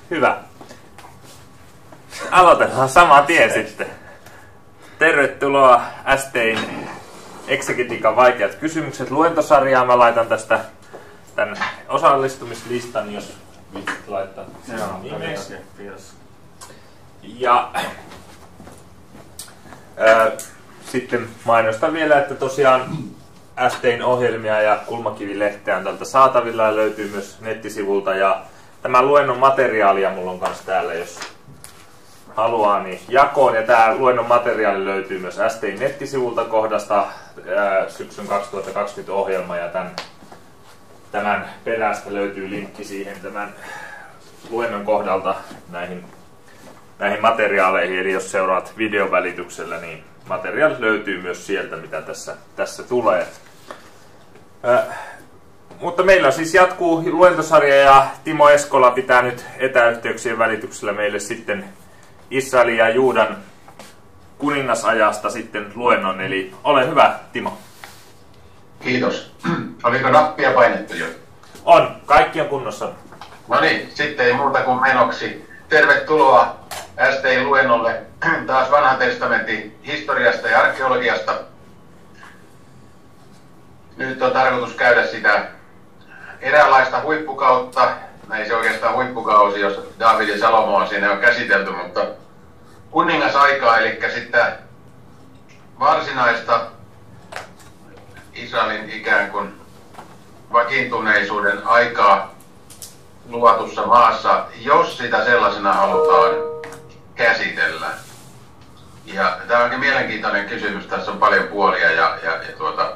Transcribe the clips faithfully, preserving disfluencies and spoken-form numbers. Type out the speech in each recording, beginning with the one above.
Hyvä. Aloitetaan saman tien sitten. Tervetuloa S T:n Exegetiikan vaikeat kysymykset luentosarjaan. Mä laitan tästä tämän osallistumislistan, jos vitsit laittaa nimeksi. Ja ää, sitten mainostan vielä, että tosiaan S T:n ohjelmia ja Kulmakivi-lehteä on tältä saatavilla ja löytyy myös nettisivulta. Ja tämä luennon materiaalia mulla on kanssa täällä, jos haluaa, niin jakoon. Ja tämä luennon materiaali löytyy myös S T:n nettisivulta kohdasta ää, syksyn kaksituhattakaksikymmentä ohjelma. Ja tämän, tämän perästä löytyy linkki siihen tämän luennon kohdalta näihin, näihin materiaaleihin. Eli jos seuraat videon välityksellä, niin materiaalit löytyy myös sieltä, mitä tässä, tässä tulee. Äh, mutta meillä siis jatkuu luentosarja ja Timo Eskola pitää nyt etäyhteyksien välityksellä meille sitten Israelin ja Juudan kuningasajasta sitten luennon. Eli ole hyvä, Timo. Kiitos. Oliko nappia painettu jo? On, kaikki on kunnossa. No niin, sitten ei muuta kuin menoksi. Tervetuloa S T-luennolle taas Vanhan testamentin historiasta ja arkeologiasta. Nyt on tarkoitus käydä sitä eräänlaista huippukautta. Ei se oikeastaan huippukausi, jos Daavid ja Salomo siinä on käsitelty, mutta kuningasaikaa, eli sitten varsinaista Israelin ikään kuin vakiintuneisuuden aikaa luvatussa maassa, jos sitä sellaisena halutaan käsitellä. Ja tämä onkin mielenkiintoinen kysymys, tässä on paljon puolia ja, ja, ja tuota,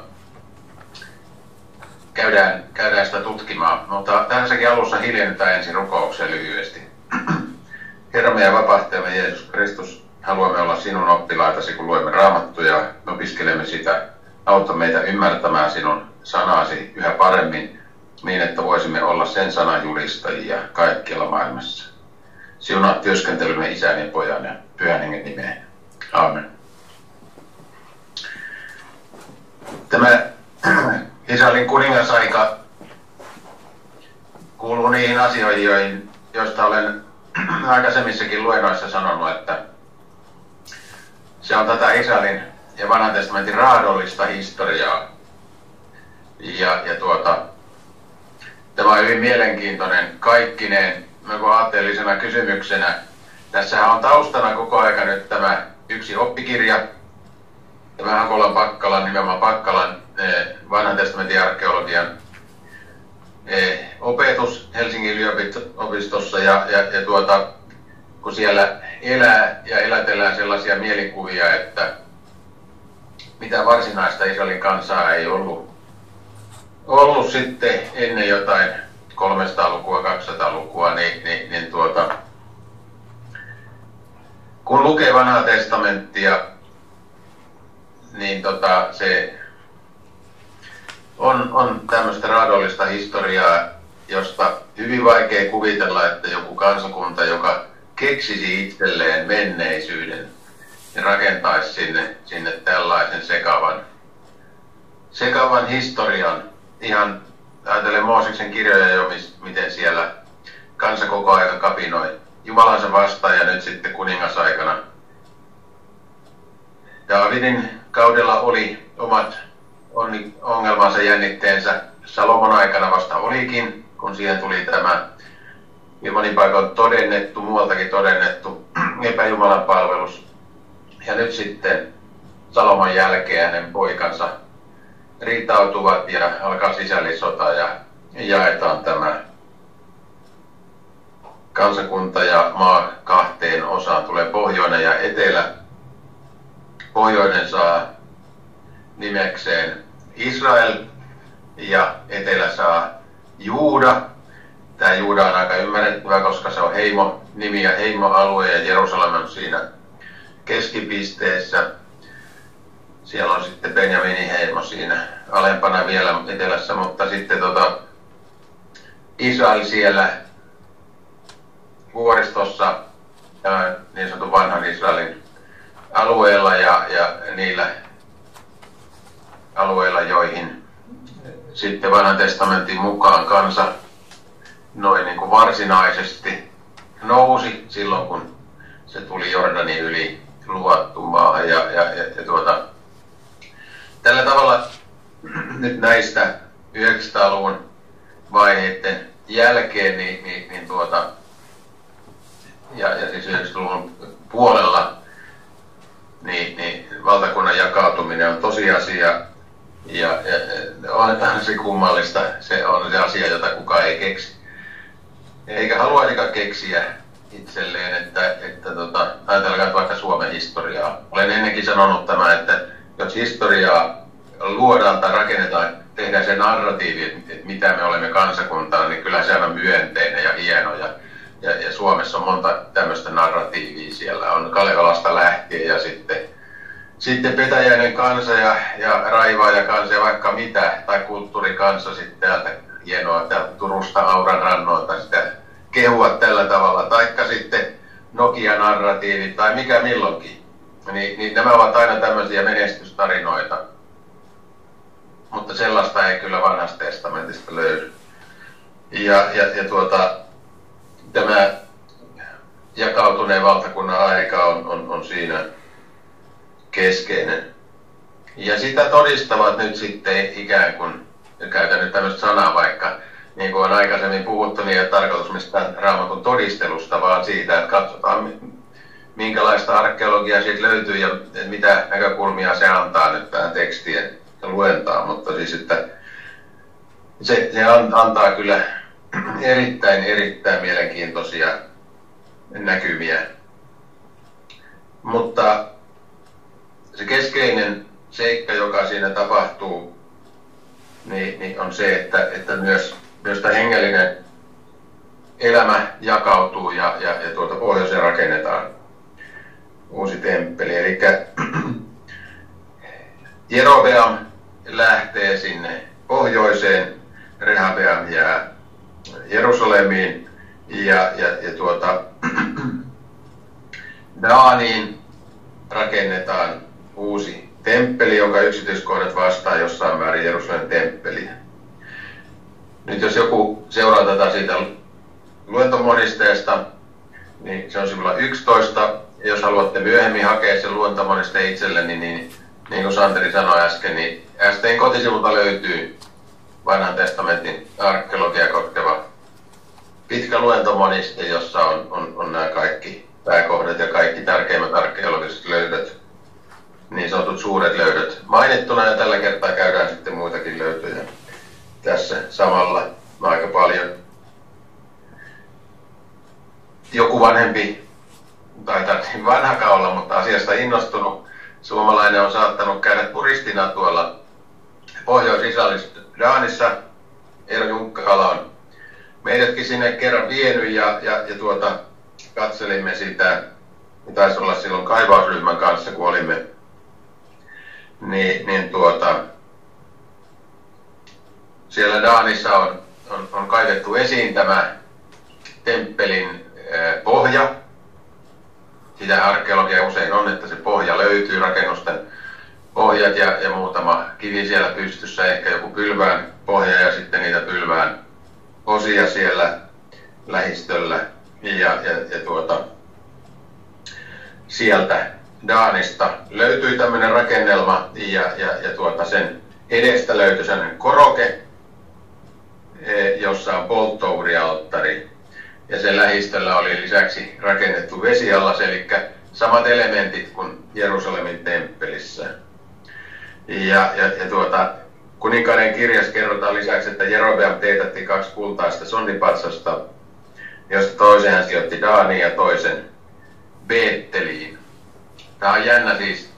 käydään, käydään sitä tutkimaan, mutta tässäkin alussa hiljennytään ensin rukoukseen lyhyesti. Herramme ja vapahtajamme Jeesus Kristus, haluamme olla sinun oppilaitasi, kun luemme Raamattuja ja opiskelemme sitä. Auta meitä ymmärtämään sinun sanasi yhä paremmin, niin että voisimme olla sen sanan julistajia kaikkialla maailmassa. Siunaa työskentelymme Isän ja Pojan ja Pyhän Hengen nimeen. Aamen. Tämä Israelin kuningasaika kuuluu niihin asioihin, joista olen aikaisemmissakin luennoissa sanonut, että se on tätä Israelin ja Vanhan testamentin raadollista historiaa. Ja, ja tuota, tämä on hyvin mielenkiintoinen kaikkineen aatteellisena kysymyksenä. Tässähän on taustana koko aika nyt tämä yksi oppikirja, tämä Hakolan Pakkalan, nimenomaan Pakkalan eh, Vanhan testamentin arkeologian eh, opetus Helsingin yliopistossa. Ja, ja, ja tuota, kun siellä elää ja elätellään sellaisia mielikuvia, että mitä varsinaista Israelin kansaa ei ollut, ollut sitten ennen jotain kolmesataalukua, kaksisataalukua, niin, niin, niin tuota, kun lukee Vanhaa testamenttia, niin tota, se on, on tämmöistä raadollista historiaa, josta hyvin vaikea kuvitella, että joku kansakunta, joka keksisi itselleen menneisyyden ja rakentaisi sinne, sinne tällaisen sekavan, sekavan historian. Ihan ajatellen Mooseksen kirjoja jo, miten siellä kansa koko ajan kapinoi Jumalansa vastaan ja nyt sitten kuningasaikana. Daavidin kaudella oli omat ongelmansa, jännitteensä. Salomon aikana vasta olikin, kun siihen tuli tämä ja monin paikoin todennettu, muualtakin todennettu epäjumalan palvelus. Ja nyt sitten Salomon jälkeen hänen poikansa riitautuvat ja alkaa sisällissota ja jaetaan tämä kansakunta ja maa kahteen osaan. Tulee pohjoinen ja etelä. Pohjoinen saa nimekseen Israel ja etelä saa Juuda. Tämä Juuda on aika ymmärrettävä, koska se on heimo, nimi ja heimoalue ja Jerusalem on siinä keskipisteessä. Siellä on sitten Benjaminin heimo siinä alempana vielä etelässä, mutta sitten tota Israel siellä vuoristossa niin sanotun vanhan Israelin alueella ja, ja niillä alueilla, joihin sitten Vanhan testamentin mukaan kansa noin niin kuin varsinaisesti nousi silloin, kun se tuli Jordanin yli luvattu maahan. Ja, ja, ja, ja tuota, tällä tavalla nyt näistä yhdeksänsataaluvun vaiheiden jälkeen, niin, niin, niin tuota, ja, ja siis yhdeksänkymmentäluvun puolella, niin, niin valtakunnan jakautuminen on tosiasia. Ja, ja on se kummallista, se on se asia, jota kukaan ei keksi. Eikä haluaisikaan keksiä itselleen, että, että tota, ajatellaan vaikka Suomen historiaa. Olen ennenkin sanonut tämän, että jos historiaa luodaan tai rakennetaan, tehdään se narratiivi, että mitä me olemme kansakuntana, niin kyllä se on myönteinen ja hieno. Ja, ja, ja Suomessa on monta tämmöistä narratiivia. Siellä on Kalevalasta lähtien ja sitten, sitten Petäjäinen kansa ja, ja Raivaaja kansa ja vaikka mitä, tai kulttuurikansa sitten täältä hienoa, täältä Turusta Auran rannoilta sitä kehua tällä tavalla, taikka sitten Nokia-narratiivit tai mikä milloinkin. Niin, niin nämä ovat aina tämmöisiä menestystarinoita. Mutta sellaista ei kyllä vanhasta testamentista löydy. Ja, ja, ja tuota, tämä jakautuneen valtakunnan aika on, on, on siinä keskeinen. Ja sitä todistavat nyt sitten ikään kuin, käytän nyt tämmöistä sanaa vaikka, niin kuin on aikaisemmin puhuttu, niin ei ole tarkoitus mistään Raamatun todistelusta, vaan siitä, että katsotaan minkälaista arkeologiaa siitä löytyy ja mitä näkökulmia se antaa nyt tähän tekstien luentaan. Mutta siis, että se, se antaa kyllä erittäin, erittäin mielenkiintoisia näkymiä. Mutta se keskeinen seikka, joka siinä tapahtuu, niin, niin on se, että, että myös, myös tämä hengellinen elämä jakautuu ja, ja, ja tuota pohjoiseen rakennetaan uusi temppeli. Eli Jerobeam lähtee sinne pohjoiseen, Rehabeam jää Jerusalemiin ja, ja, ja tuota, Daaniin rakennetaan uusi temppeli, jonka yksityiskohdat vastaa jossain määrin Jerusalemin temppeliä. Nyt jos joku seuraa tätä siitä luentomonisteesta, niin se on sivulla yksitoista. Ja jos haluatte myöhemmin hakea sen luentomoniste itselleni, niin, niin, niin kuin Santeri sanoi äsken, niin S T:n kotisivulta löytyy Vanhan testamentin arkeologia koskeva pitkä luentomoniste, jossa on, on, on nämä kaikki pääkohdat ja kaikki tärkeimmät arkeologiset löydöt, niin sanotut suuret löydöt mainittuna, ja tällä kertaa käydään sitten muitakin löytöjä tässä samalla aika paljon. Joku vanhempi, tai tarvitsen vanhakaan olla, mutta asiasta innostunut suomalainen on saattanut käydä turistina tuolla Pohjois-Israelissa Daanissa. Eero Junkkala on meidätkin sinne kerran vienyt ja, ja, ja tuota, katselimme sitä, taisi olla silloin kaivausryhmän kanssa, kun olimme, niin, niin tuota, siellä Daanissa on, on, on kaivettu esiin tämä temppelin eh, pohja. Sitä arkeologia usein on, että se pohja löytyy, rakennusten pohjat ja, ja muutama kivi siellä pystyssä, ehkä joku pylvään pohja ja sitten niitä pylvään osia siellä lähistöllä. Ja, ja, ja tuota, sieltä Daanista löytyi tämmöinen rakennelma ja, ja, ja tuota, sen edestä löytyi sellainen koroke, jossa on polttouhrialttari. Ja sen lähistöllä oli lisäksi rakennettu vesiallas, eli samat elementit kuin Jerusalemin temppelissä. Ja, ja, ja tuota, kuninkaiden kirjassa kerrotaan lisäksi, että Jerobeam teetätti kaksi kultaista sonnipatsasta, josta toisen hän sijoitti Daaniin ja toisen Beetteliin. Tämä on jännä siis.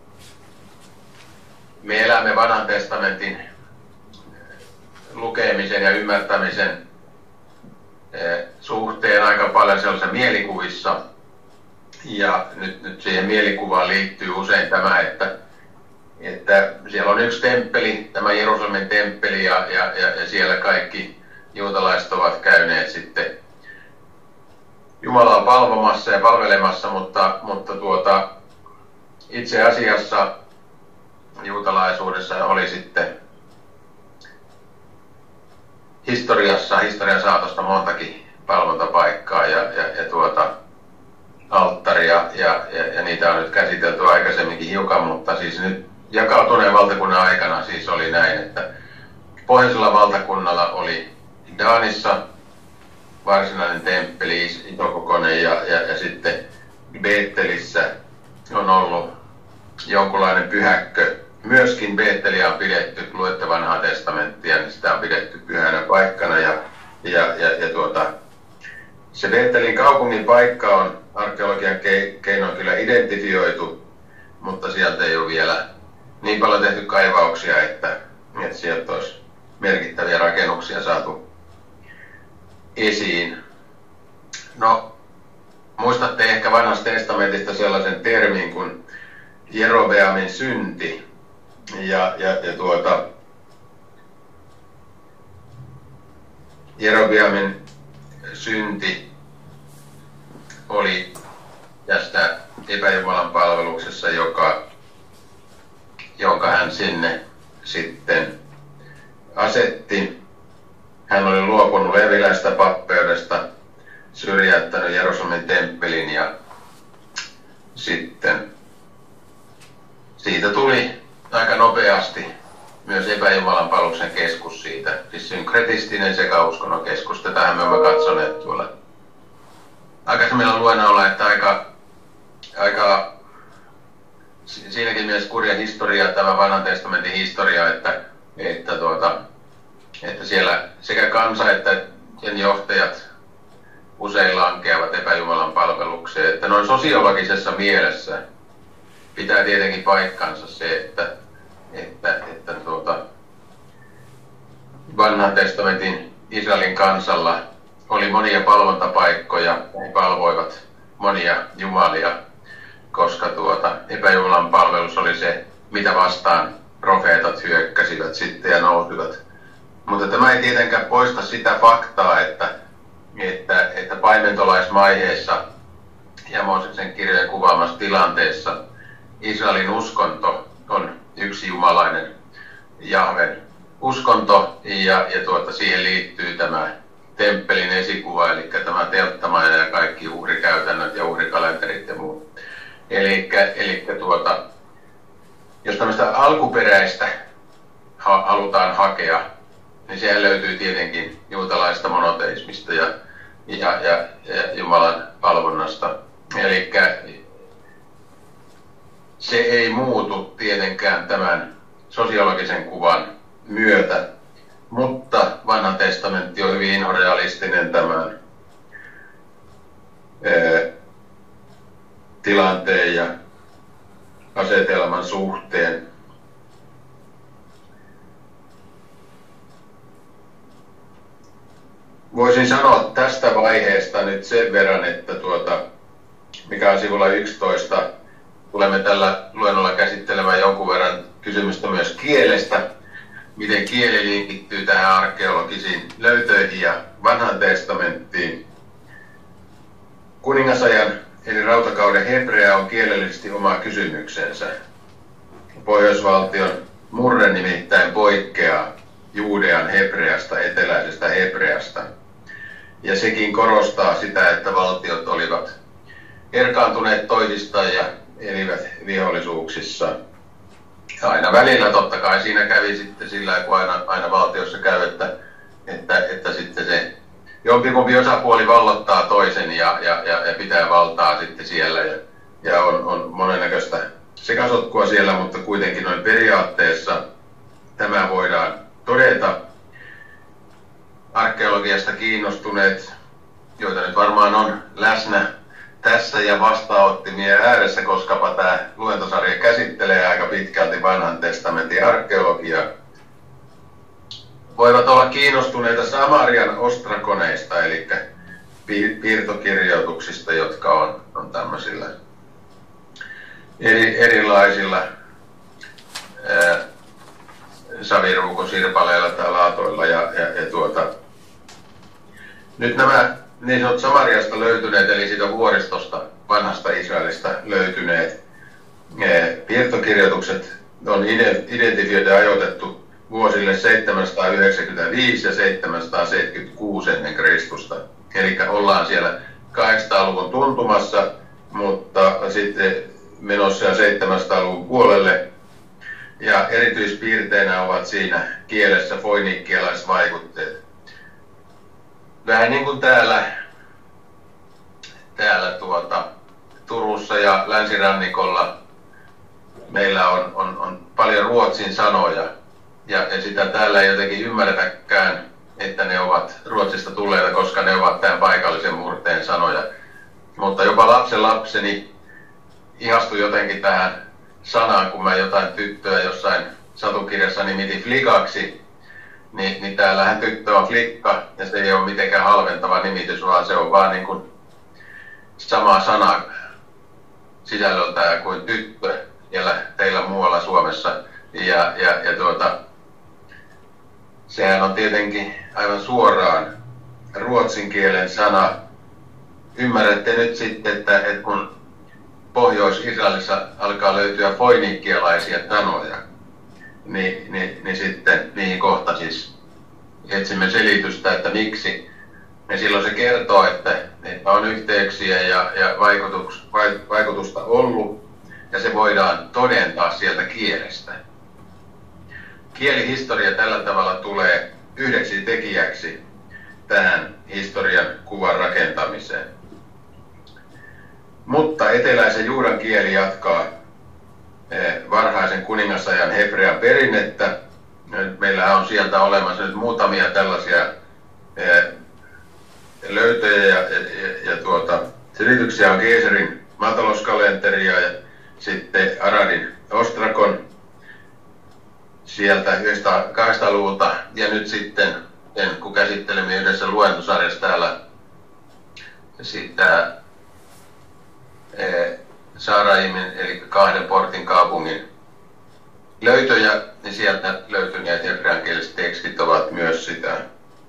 Me elämme Vanhan testamentin lukemisen ja ymmärtämisen suhteen aika paljon sellaisissa mielikuvissa. Ja nyt, nyt siihen mielikuvaan liittyy usein tämä, että, että siellä on yksi temppeli, tämä Jerusalemin temppeli, ja, ja, ja, ja siellä kaikki juutalaiset ovat käyneet sitten Jumalaa palvomassa ja palvelemassa, mutta, mutta tuota, itse asiassa juutalaisuudessa oli sitten historiassa, historian saatosta montakin palvontapaikkaa ja, ja, ja tuota, hiukan, mutta siis nyt jakautuneen valtakunnan aikana siis oli näin, että pohjoisella valtakunnalla oli Daanissa varsinainen temppeli, isokokoinen, ja, ja, ja sitten Beettelissä on ollut jonkunlainen pyhäkkö. Myöskin Beetteliä on pidetty, kun luette vanhaa testamenttia, niin sitä on pidetty pyhänä paikkana. Ja, ja, ja, ja tuota, se Beettelin kaupungin paikka on arkeologian keinoin kyllä identifioitu, mutta sieltä ei ole vielä niin paljon tehty kaivauksia, että, että sieltä olisi merkittäviä rakennuksia saatu esiin. No, muistatte ehkä vanhasta testamentista sellaisen termin kuin Jerobeamin synti. Ja, ja, ja tuota, Jerobeamin synti oli tästä epäjumalan palveluksessa, joka, jonka hän sinne sitten asetti. Hän oli luopunut leviläistä pappeudesta, syrjäyttänyt Jerusalemin temppelin ja sitten siitä tuli aika nopeasti myös epäjumalan palveluksen keskus siitä. Siis synkretistinen sekä uskonnon keskus. Tätähän me olemme katsoneet tuolla aikaisemmilla luennoilla, että aika, aika siinäkin mielessä kurja historia, tämä vanhan testamentin historia, että, että, tuota, että siellä sekä kansa että sen johtajat usein lankeavat epäjumalan palvelukseen. Että noin sosiologisessa mielessä pitää tietenkin paikkansa se, että, että, että tuota, vanhan testamentin Israelin kansalla oli monia palvontapaikkoja, he palvoivat monia jumalia, koska tuota, epäjumalan palvelus oli se, mitä vastaan profeetat hyökkäsivät sitten ja nousivat. Mutta tämä ei tietenkään poista sitä faktaa, että, että, että paimentolaismaiheessa ja Mooseksen kirjojen kuvaamassa tilanteessa Israelin uskonto on yksi jumalainen Jahven uskonto, ja, ja tuota, siihen liittyy tämä temppelin esikuva, eli tämä telttamaja ja kaikki uhrikäytännöt ja uhrikalenterit ja muut. Eli tuota, jos tämmöistä alkuperäistä ha- halutaan hakea, niin sehän löytyy tietenkin juutalaista monoteismista ja, ja, ja, ja Jumalan palvonnasta. Eli se ei muutu tietenkään tämän sosiologisen kuvan myötä, mutta vanha testamentti on hyvin inhorealistinen tämän ää, tilanteen ja asetelman suhteen. Voisin sanoa tästä vaiheesta nyt sen verran, että tuota, mikä on sivulla yksitoista, tulemme tällä luennolla käsittelemään jonkun verran kysymystä myös kielestä, miten kieli linkittyy tähän arkeologisiin löytöihin ja vanhaan testamenttiin. Kuningasajan eli rautakauden hebrea on kielellisesti oma kysymyksensä. Pohjoisvaltion murre nimittäin poikkeaa Juudean hebreasta, eteläisestä hebreasta. Ja sekin korostaa sitä, että valtiot olivat erkaantuneet toisistaan ja elivät vihollisuuksissa. Aina välillä totta kai siinä kävi sitten sillä, kun aina, aina valtiossa käy, että, että, että sitten se jompikumpi osapuoli vallottaa toisen ja, ja, ja, ja pitää valtaa sitten siellä. Ja, ja on, on monennäköistä sekasotkua siellä, mutta kuitenkin noin periaatteessa tämä voidaan todeta. Arkeologiasta kiinnostuneet, joita nyt varmaan on läsnä tässä ja vastaanottimien ääressä, koska tämä luentosarja käsittelee aika pitkälti vanhan testamentin arkeologiaa, voivat olla kiinnostuneita Samarian ostrakoneista, eli piirtokirjoituksista, jotka on, on tämmöisillä eri, erilaisilla ää, saviruukosirpaleilla tai laatoilla. Ja, ja, ja tuota, nyt nämä niin sanot Samariasta löytyneet, eli siitä vuoristosta, vanhasta Israelista löytyneet ää, piirtokirjoitukset on identifioitu ja ajoitettu vuosille seitsemänsataayhdeksänkymmentäviisi ja seitsemänsataaseitsemänkymmentäkuusi ennen Kristusta. Eli ollaan siellä kahdeksansataaluvun tuntumassa, mutta sitten menossa jo seitsemänsadan-luvun puolelle. Ja erityispiirteinä ovat siinä kielessä foiniikkialaisvaikutteet. Vähän niin kuin täällä, täällä tuota, Turussa ja länsirannikolla meillä on, on, on paljon ruotsin sanoja. Ja, ja sitä täällä ei jotenkin ymmärretäkään, että ne ovat Ruotsista tulleita, koska ne ovat tämän paikallisen murteen sanoja. Mutta jopa lapsen lapseni ihastui jotenkin tähän sanaan, kun mä jotain tyttöä jossain satukirjassa nimitin flikaksi, niin, niin täällähän tyttö on flikka, ja se ei ole mitenkään halventava nimitys, vaan se on vaan niin kuin sama sana sisällöltään kuin tyttö siellä teillä muualla Suomessa. Ja, ja, ja tuota, sehän on tietenkin aivan suoraan ruotsin kielen sana. Ymmärrätte nyt sitten, että, että kun Pohjois-Israelissa alkaa löytyä foiniikkialaisia sanoja, niin, niin, niin sitten niihin kohta siis etsimme selitystä, että miksi. Ja silloin se kertoo, että, että on yhteyksiä ja, ja vaikutus, vaikutusta ollut, ja se voidaan todentaa sieltä kielestä. Kielihistoria tällä tavalla tulee yhdeksi tekijäksi tähän historian kuvan rakentamiseen. Mutta eteläisen juudan kieli jatkaa varhaisen kuningasajan hebrean perinnettä. Meillä on sieltä olemassa nyt muutamia tällaisia löytöjä ja, ja, ja tuota, selityksiä on Geeserin maatalouskalenteria ja sitten Aradin Ostrakon sieltä kahdeksansataaluvulta. Ja nyt sitten, kun käsittelemme yhdessä luentosarjassa täällä sitä Saaraimin, eli kahden portin kaupungin löytöjä, niin sieltä löytyneet hebreankieliset tekstit ovat myös sitä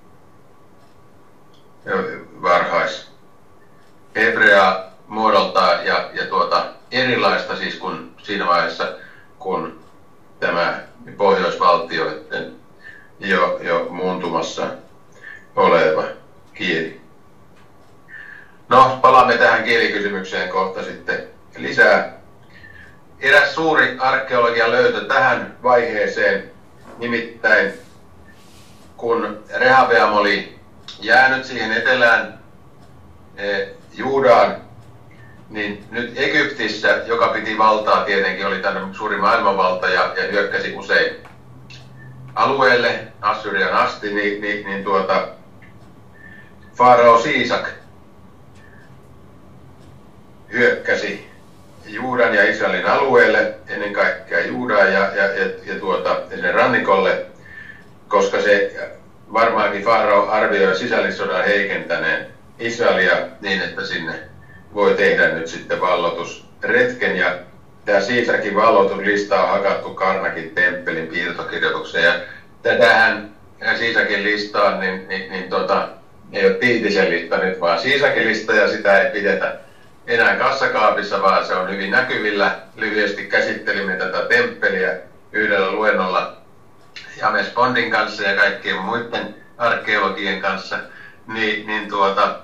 varhais hebreaa muodoltaan ja, ja tuota, erilaista siis kun siinä vaiheessa, kun tämä pohjoisvaltioiden jo, jo muuntumassa oleva kieli. No, palaamme tähän kielikysymykseen kohta sitten lisää. Eräs suuri arkeologian löytö tähän vaiheeseen, nimittäin kun Rehabeam oli jäänyt siihen etelään eh, Juudaan, niin nyt Egyptissä, joka piti valtaa tietenkin, oli tänne suuri maailmanvalta ja, ja hyökkäsi usein alueelle, Assyrian asti, niin, niin, niin tuota, Farao Siisak hyökkäsi Juudan ja Israelin alueelle, ennen kaikkea Juudaan ja, ja, ja, ja tuota, sinne rannikolle, koska se varmaankin Farao arvioi sisällissodan heikentäneen Israelia niin, että sinne voi tehdä nyt sitten vallotusretken. Ja tämä Siisakin vallotuslista on hakattu Karnakin temppelin piirtokirjoitukseen. Ja tätähän Siisakin listaan, niin, niin, niin tota, ei ole Tiitisen lista nyt, vaan Siisakin lista, ja sitä ei pidetä enää kassakaapissa, vaan se on hyvin näkyvillä. Lyhyesti käsittelimme tätä temppeliä yhdellä luennolla James Bondin kanssa ja kaikkien muiden arkeologien kanssa. Niin, niin tuota,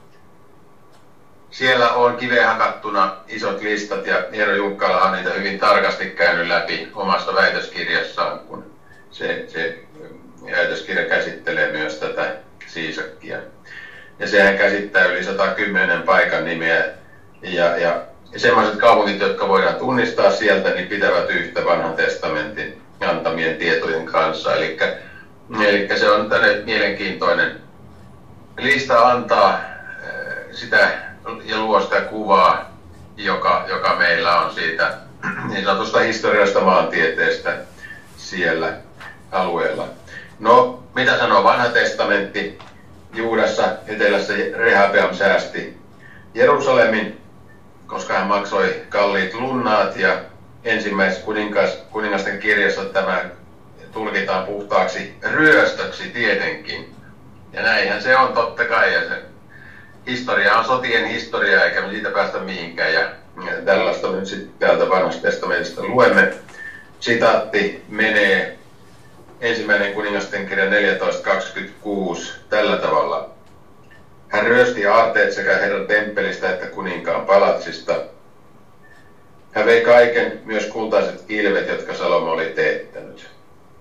siellä on kiveen hakattuna isot listat, ja Eero Junkkala on niitä hyvin tarkasti käynyt läpi omassa väitöskirjassaan, kun se, se väitöskirja käsittelee myös tätä Siisakia. Ja sehän käsittää yli sata kymmenen paikan nimeä, ja, ja sellaiset kaupungit, jotka voidaan tunnistaa sieltä, niin pitävät yhtä vanhan testamentin antamien tietojen kanssa. Eli, eli se on tänne mielenkiintoinen lista antaa sitä ja luo sitä kuvaa, joka, joka meillä on siitä niin sanotusta historiasta maantieteestä siellä alueella. No, mitä sanoo vanha testamentti? Juudassa etelässä Rehabeam säästi Jerusalemin, koska hän maksoi kalliit lunnaat, ja ensimmäisessä kuningas, kuningasten kirjassa tämä tulkitaan puhtaaksi ryöstöksi tietenkin. Ja näinhän se on totta kai, ja se historia on sotien historia, eikä me siitä päästä mihinkään, ja tällaista nyt sitten täältä vanhasta testamentista luemme. Sitaatti menee ensimmäinen kuningasten kirja neljätoista kaksikymmentäkuusi tällä tavalla. Hän ryösti aarteet sekä Herran temppelistä että kuninkaan palatsista. Hän vei kaiken, myös kultaiset kilvet, jotka Salomo oli teettänyt.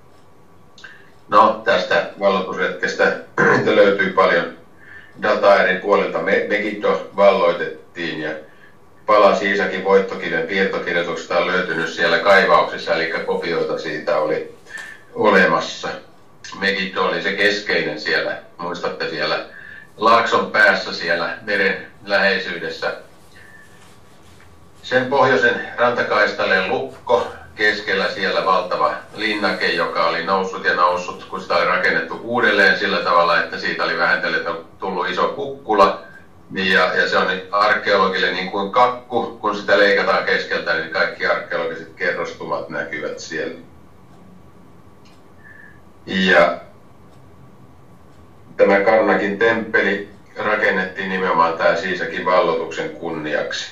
No, tästä valloitusretkestä löytyy paljon dataa eri puolilta. Megiddo valloitettiin ja pala Siisakin voittokiven piirtokirjoituksesta on löytynyt siellä kaivauksissa, eli kopioita siitä oli olemassa. Megiddo oli se keskeinen siellä, muistatte siellä laakson päässä siellä meren läheisyydessä. Sen pohjoisen rantakaistalle lukko, keskellä siellä valtava linnake, joka oli noussut ja noussut, kun sitä oli rakennettu uudelleen sillä tavalla, että siitä oli vähentellen tullut iso kukkula. Ja, ja se on arkeologille niin kuin kakku, kun sitä leikataan keskeltä, niin kaikki arkeologiset kerrostumat näkyvät siellä. Ja tämä Karnakin temppeli rakennettiin nimenomaan tämä Siisakin valloituksen kunniaksi.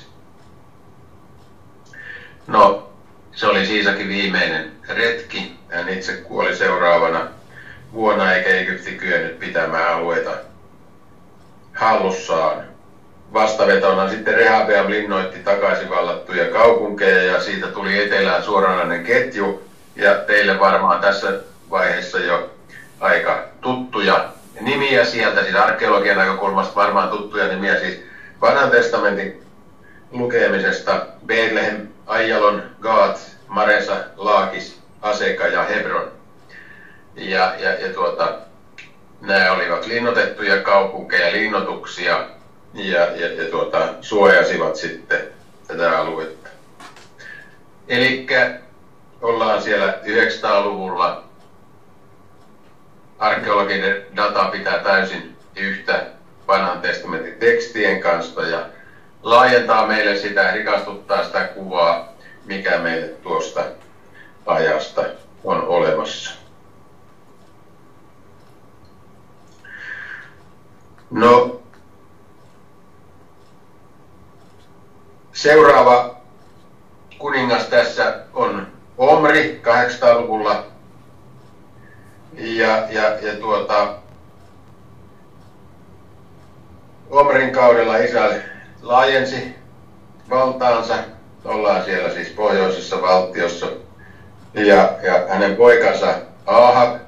No, se oli Siisakin viimeinen retki. Hän itse kuoli seuraavana vuonna, eikä Egypti kyennyt pitämään alueita hallussaan. Vastavetona sitten Rehabeam linnoitti takaisin vallattuja kaupunkeja ja siitä tuli etelään suoranainen ketju. Ja teille varmaan tässä vaiheessa jo aika tuttuja nimiä sieltä, siis arkeologian näkökulmasta varmaan tuttuja nimiä, siis Vanhan testamentin lukemisesta Bethlehem, Aijalon, Gaat, Maresa, Laakis, Aseka ja Hebron. Ja, ja, ja tuota, nämä olivat linnoitettuja kaupunkeja, linnoituksia ja, ja, ja tuota, suojasivat sitten tätä aluetta. Eli ollaan siellä yhdeksänsataaluvulla. Arkeologinen data pitää täysin yhtä Vanhan testamentin tekstien kanssa ja laajentaa meille sitä, rikastuttaa sitä kuvaa, mikä meille tuosta ajasta on olemassa. No, seuraava kuningas tässä on Omri kahdeksansataaluvulla. Ja, ja, ja tuota, Omrin kaudella Israel laajensi valtaansa. Ollaan siellä siis pohjoisessa valtiossa. Ja, ja hänen poikansa Ahab,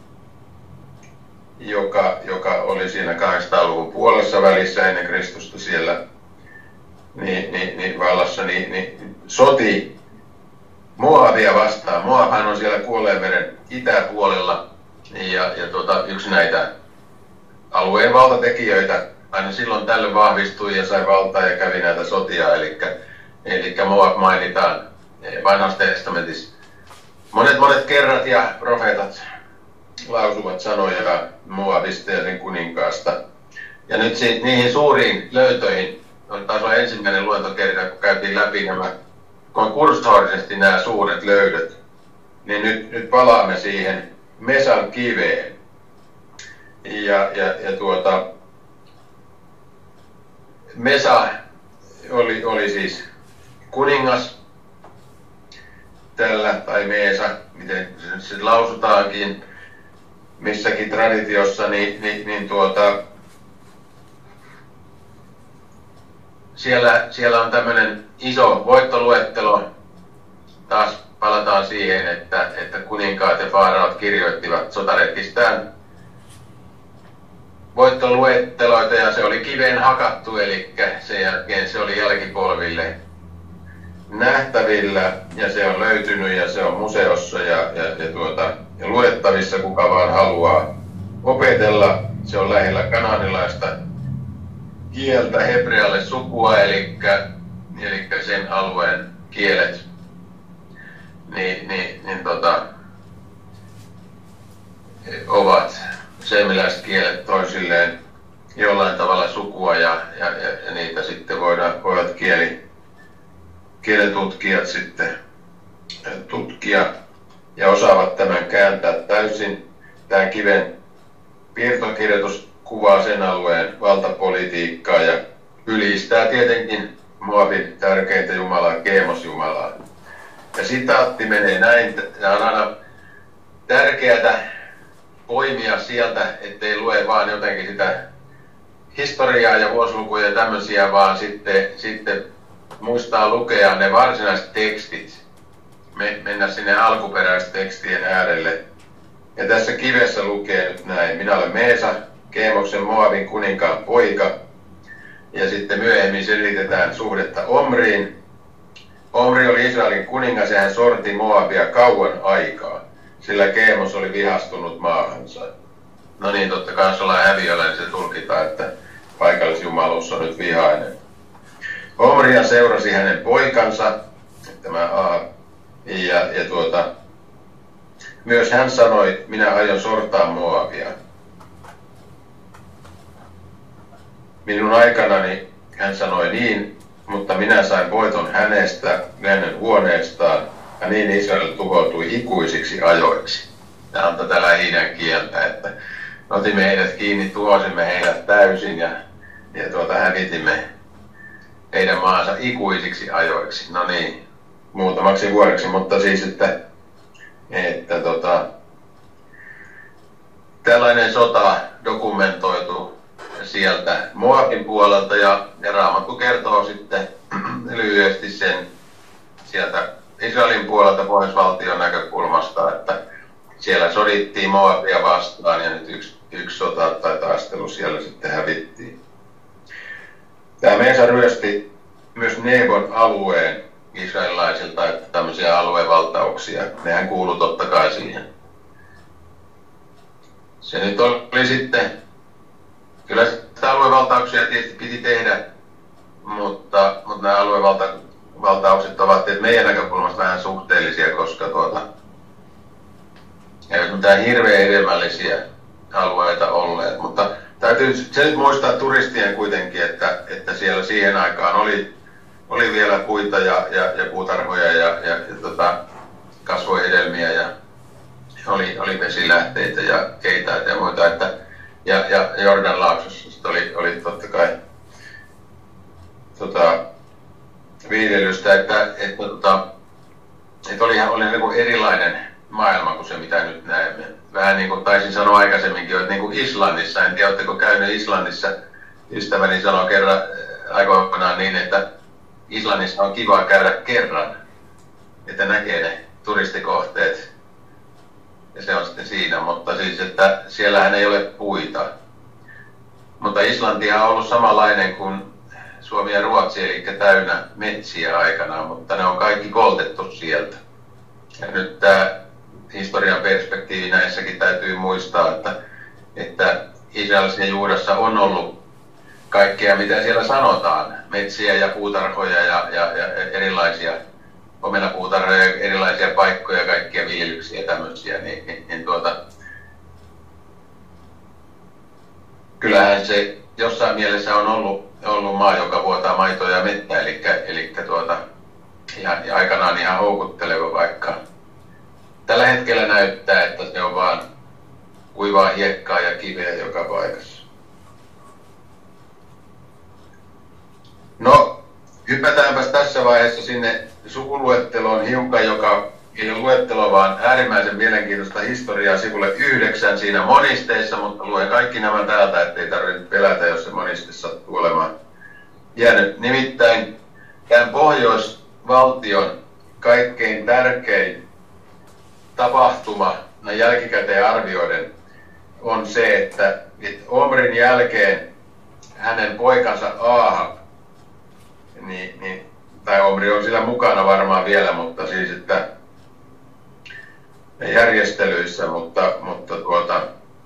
joka, joka oli siinä kahdeksansataaluvun puolessa välissä ennen Kristusta siellä niin, niin, niin vallassa, niin, niin soti Moabia vastaan. Moabhan on siellä Kuolleenmeren itäpuolella ja, ja tuota, yksi näitä alueen valtatekijöitä aina silloin tällöin vahvistui ja sai valtaa ja kävi näitä sotia, eli, eli Moab mainitaan Vanhassa testamentissa monet monet kerrat ja profeetat lausuvat sanoja Moabista ja sen kuninkaasta. Ja nyt si- niihin suuriin löytöihin, on taas on ensimmäinen luentokerta, kun käytiin läpi nämä kursorisesti nämä suuret löydöt, niin nyt, nyt palaamme siihen Mesan kiveen. Ja, ja, ja tuota, Mesa oli, oli siis kuningas tällä, tai Meesa, miten se lausutaankin missäkin traditiossa, niin, niin, niin tuota, siellä, siellä on tämmöinen iso voittoluettelo. Taas palataan siihen, että, että kuninkaat ja faaraot kirjoittivat sotaretkistään voittoluetteloita ja se oli kiveen hakattu, eli sen jälkeen se oli jälkipolville nähtävillä ja se on löytynyt ja se on museossa ja, ja, ja, tuota, ja luettavissa, kuka vaan haluaa opetella. Se on lähellä kanaanilaista kieltä, hebrealle sukua, eli, eli sen alueen kielet, niin, niin, niin tota, ovat seemiläiset kielet toisilleen jollain tavalla sukua ja, ja, ja, ja niitä sitten voidaan, voivat kieli, kielentutkijat sitten tutkia ja osaavat tämän kääntää täysin. Tämä kiven piirtokirjoitus kuvaa sen alueen valtapolitiikkaa ja ylistää tietenkin Moabin tärkeintä jumalaa, Keemos-jumalaa. Ja sitaatti menee näin, tämä on aina tärkeää poimia sieltä, ettei lue vaan jotenkin sitä historiaa ja vuosilukuja ja tämmöisiä, vaan sitten, sitten muistaa lukea ne varsinaiset tekstit, Me, mennä sinne alkuperäisten tekstien äärelle. Ja tässä kivessä lukee nyt näin: minä olen Meesa, Keemoksen Moabin kuninkaan poika. Ja sitten myöhemmin selitetään suhdetta Omriin. Omri oli Israelin kuningas ja hän sorti Moabia kauan aikaa, sillä Keemos oli vihastunut maahansa. No niin, totta kai jos ollaan häviöllä, niin se tulkitaan, että paikallisjumalus on nyt vihainen. Omria seurasi hänen poikansa, tämä Ahab, ja, ja tuota, myös hän sanoi, minä aion sortaa Moabia. Minun aikanani hän sanoi niin, mutta minä sain voiton hänestä, hänen huoneestaan, ja niin Israel tuhoutui ikuisiksi ajoiksi. Tämä on tätä Lähi-idän kieltä, että otimme heidät kiinni, tuhosimme heidät täysin ja, ja tuota, hävitimme heidän maansa ikuisiksi ajoiksi. No niin, muutamaksi vuodeksi, mutta siis, että, että tota, tällainen sota dokumentoitu sieltä Moabin puolelta, ja, ja Raamattu kertoo sitten lyhyesti sen sieltä Israelin puolelta pohjoisvaltion näkökulmasta, että siellä sodittiin Moabia vastaan ja nyt yksi, yksi sota tai taistelu siellä sitten hävittiin. Tämä Meesa ryösti myös Nebon alueen israelilaisilta, että tämmöisiä aluevaltauksia, nehän kuului totta kai siihen. Se nyt oli sitten, kyllä sitä aluevaltauksia tietysti piti tehdä, mutta, mutta nämä aluevaltaukset ovat meidän näkökulmasta vähän suhteellisia, koska tuota, eivät mitään hirveän hedelmällisiä alueita olleet, mutta täytyy se nyt muistaa turistien kuitenkin, että, että siellä siihen aikaan oli, oli vielä puita ja, ja, ja puutarhoja ja, ja, ja tota, kasvohedelmiä ja oli, oli vesilähteitä ja keitaita ja muita, että, ja, ja Jordanlaaksossa oli, oli totta kai tota, viljelystä, että, että, että, että oli, oli niin kuin erilainen maailma kuin se, mitä nyt näemme. Vähän niin kuin taisin sanoa aikaisemminkin, että niin kuin Islannissa, en tiedä, oletteko käynyt Islannissa, ystäväni sanoi kerran aikoinaan niin, että Islannissa on kiva käydä kerran, että näkee ne turistikohteet, ja se on sitten siinä, mutta siis, että siellähän ei ole puita. Mutta Islantihan on ollut samanlainen kuin Suomi ja Ruotsi, eli täynnä metsiä aikanaan, mutta ne on kaikki koltettu sieltä. Ja nyt tämä historian perspektiivi näissäkin täytyy muistaa, että, että Israelissa ja Juudassa on ollut kaikkea, mitä siellä sanotaan, metsiä ja puutarhoja ja, ja, ja erilaisia omenapuutarhoja, erilaisia paikkoja, kaikkia viljelyksiä ja tämmöisiä, niin, niin, niin tuota, kyllähän se jossain mielessä on ollut, ollut maa, joka vuotaa maitoa ja mettä, eli, eli tuota, ihan, ja aikanaan ihan houkutteleva paikka. Tällä hetkellä näyttää, että se on vaan kuivaa hiekkaa ja kiveä joka paikassa. No, hypätäänpäs tässä vaiheessa sinne sukuluetteloon hiukan, joka ei ole luettelo, vaan äärimmäisen mielenkiintoista historiaa sivulle yhdeksän siinä monisteissa, mutta luen kaikki nämä täältä, ettei tarvitse pelätä, jos se moniste sattuu olemaan jäänyt. Nimittäin tämän pohjoisvaltion kaikkein tärkein tapahtuma näin jälkikäteen arvioiden on se, että Omrin jälkeen hänen poikansa Ahab, niin, niin, tai Omri on sillä mukana varmaan vielä, mutta siis että järjestelyissä, mutta, mutta tuota,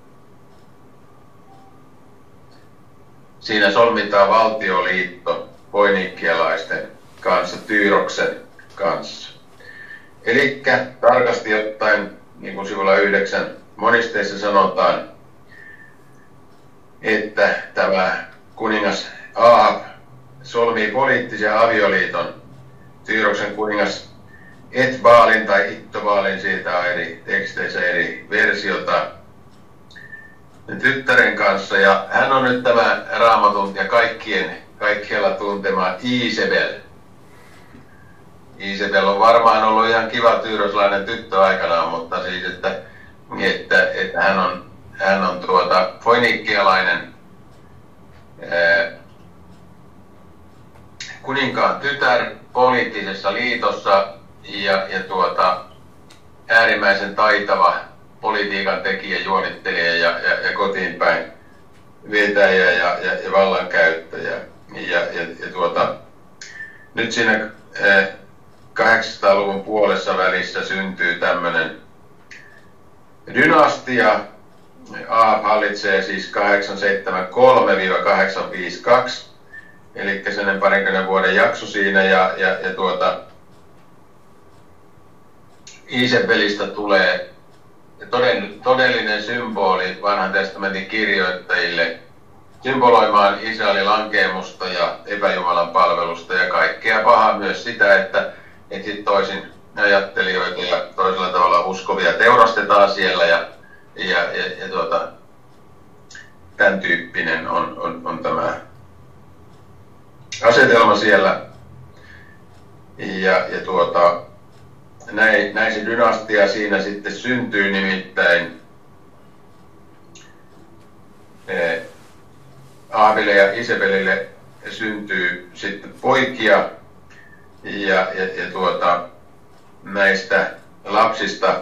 siinä solmitaan valtioliitto foiniikkialaisten kanssa, Tyyroksen kanssa. Eli tarkasti ottaen, niin kuin sivulla yhdeksän monisteissa sanotaan, että tämä kuningas Ahab solmii poliittisen avioliiton Tyyroksen kuningas Etbaalin tai Ittobaalin, siitä on eri teksteissä eri versiota, tyttären kanssa, ja hän on nyt tämä Raamatun ja kaikkien, kaikkialla tuntema Iisebel. Iisebel on varmaan ollut ihan kiva tyyroslainen tyttö aikanaan, mutta siis, että, että, että hän on, hän on tuota foiniikkialainen ää, kuninkaan tytär poliittisessa liitossa ja, ja tuota, äärimmäisen taitava politiikan tekijä, juonittelija ja, ja, ja kotiinpäin vetäjä ja, ja, ja vallankäyttäjä. Ja, ja, ja tuota, nyt siinä eh, kahdeksansataaluvun puolessa välissä syntyy tämmöinen dynastia. Ahab hallitsee siis kahdeksansataaseitsemänkymmentäkolme kahdeksansataaviisikymmentäkaksi, eli sellainen parinkymmenen vuoden jakso siinä, ja, ja, ja tuota, Isebelistä tulee todellinen symboli vanhan testamentin kirjoittajille, symboloimaan Israelin lankeemusta ja epäjumalan palvelusta ja kaikkea pahaa, myös sitä, että, että toisin ajattelijoita ja toisella tavalla uskovia teurastetaan siellä ja, ja, ja, ja tuota, tämän tyyppinen on, on, on tämä asetelma siellä. Ja, ja tuota, näin, näin se dynastia siinä sitten syntyy, nimittäin eh, Ahabille ja Isebelille syntyy sitten poikia, ja, ja, ja tuota, näistä lapsista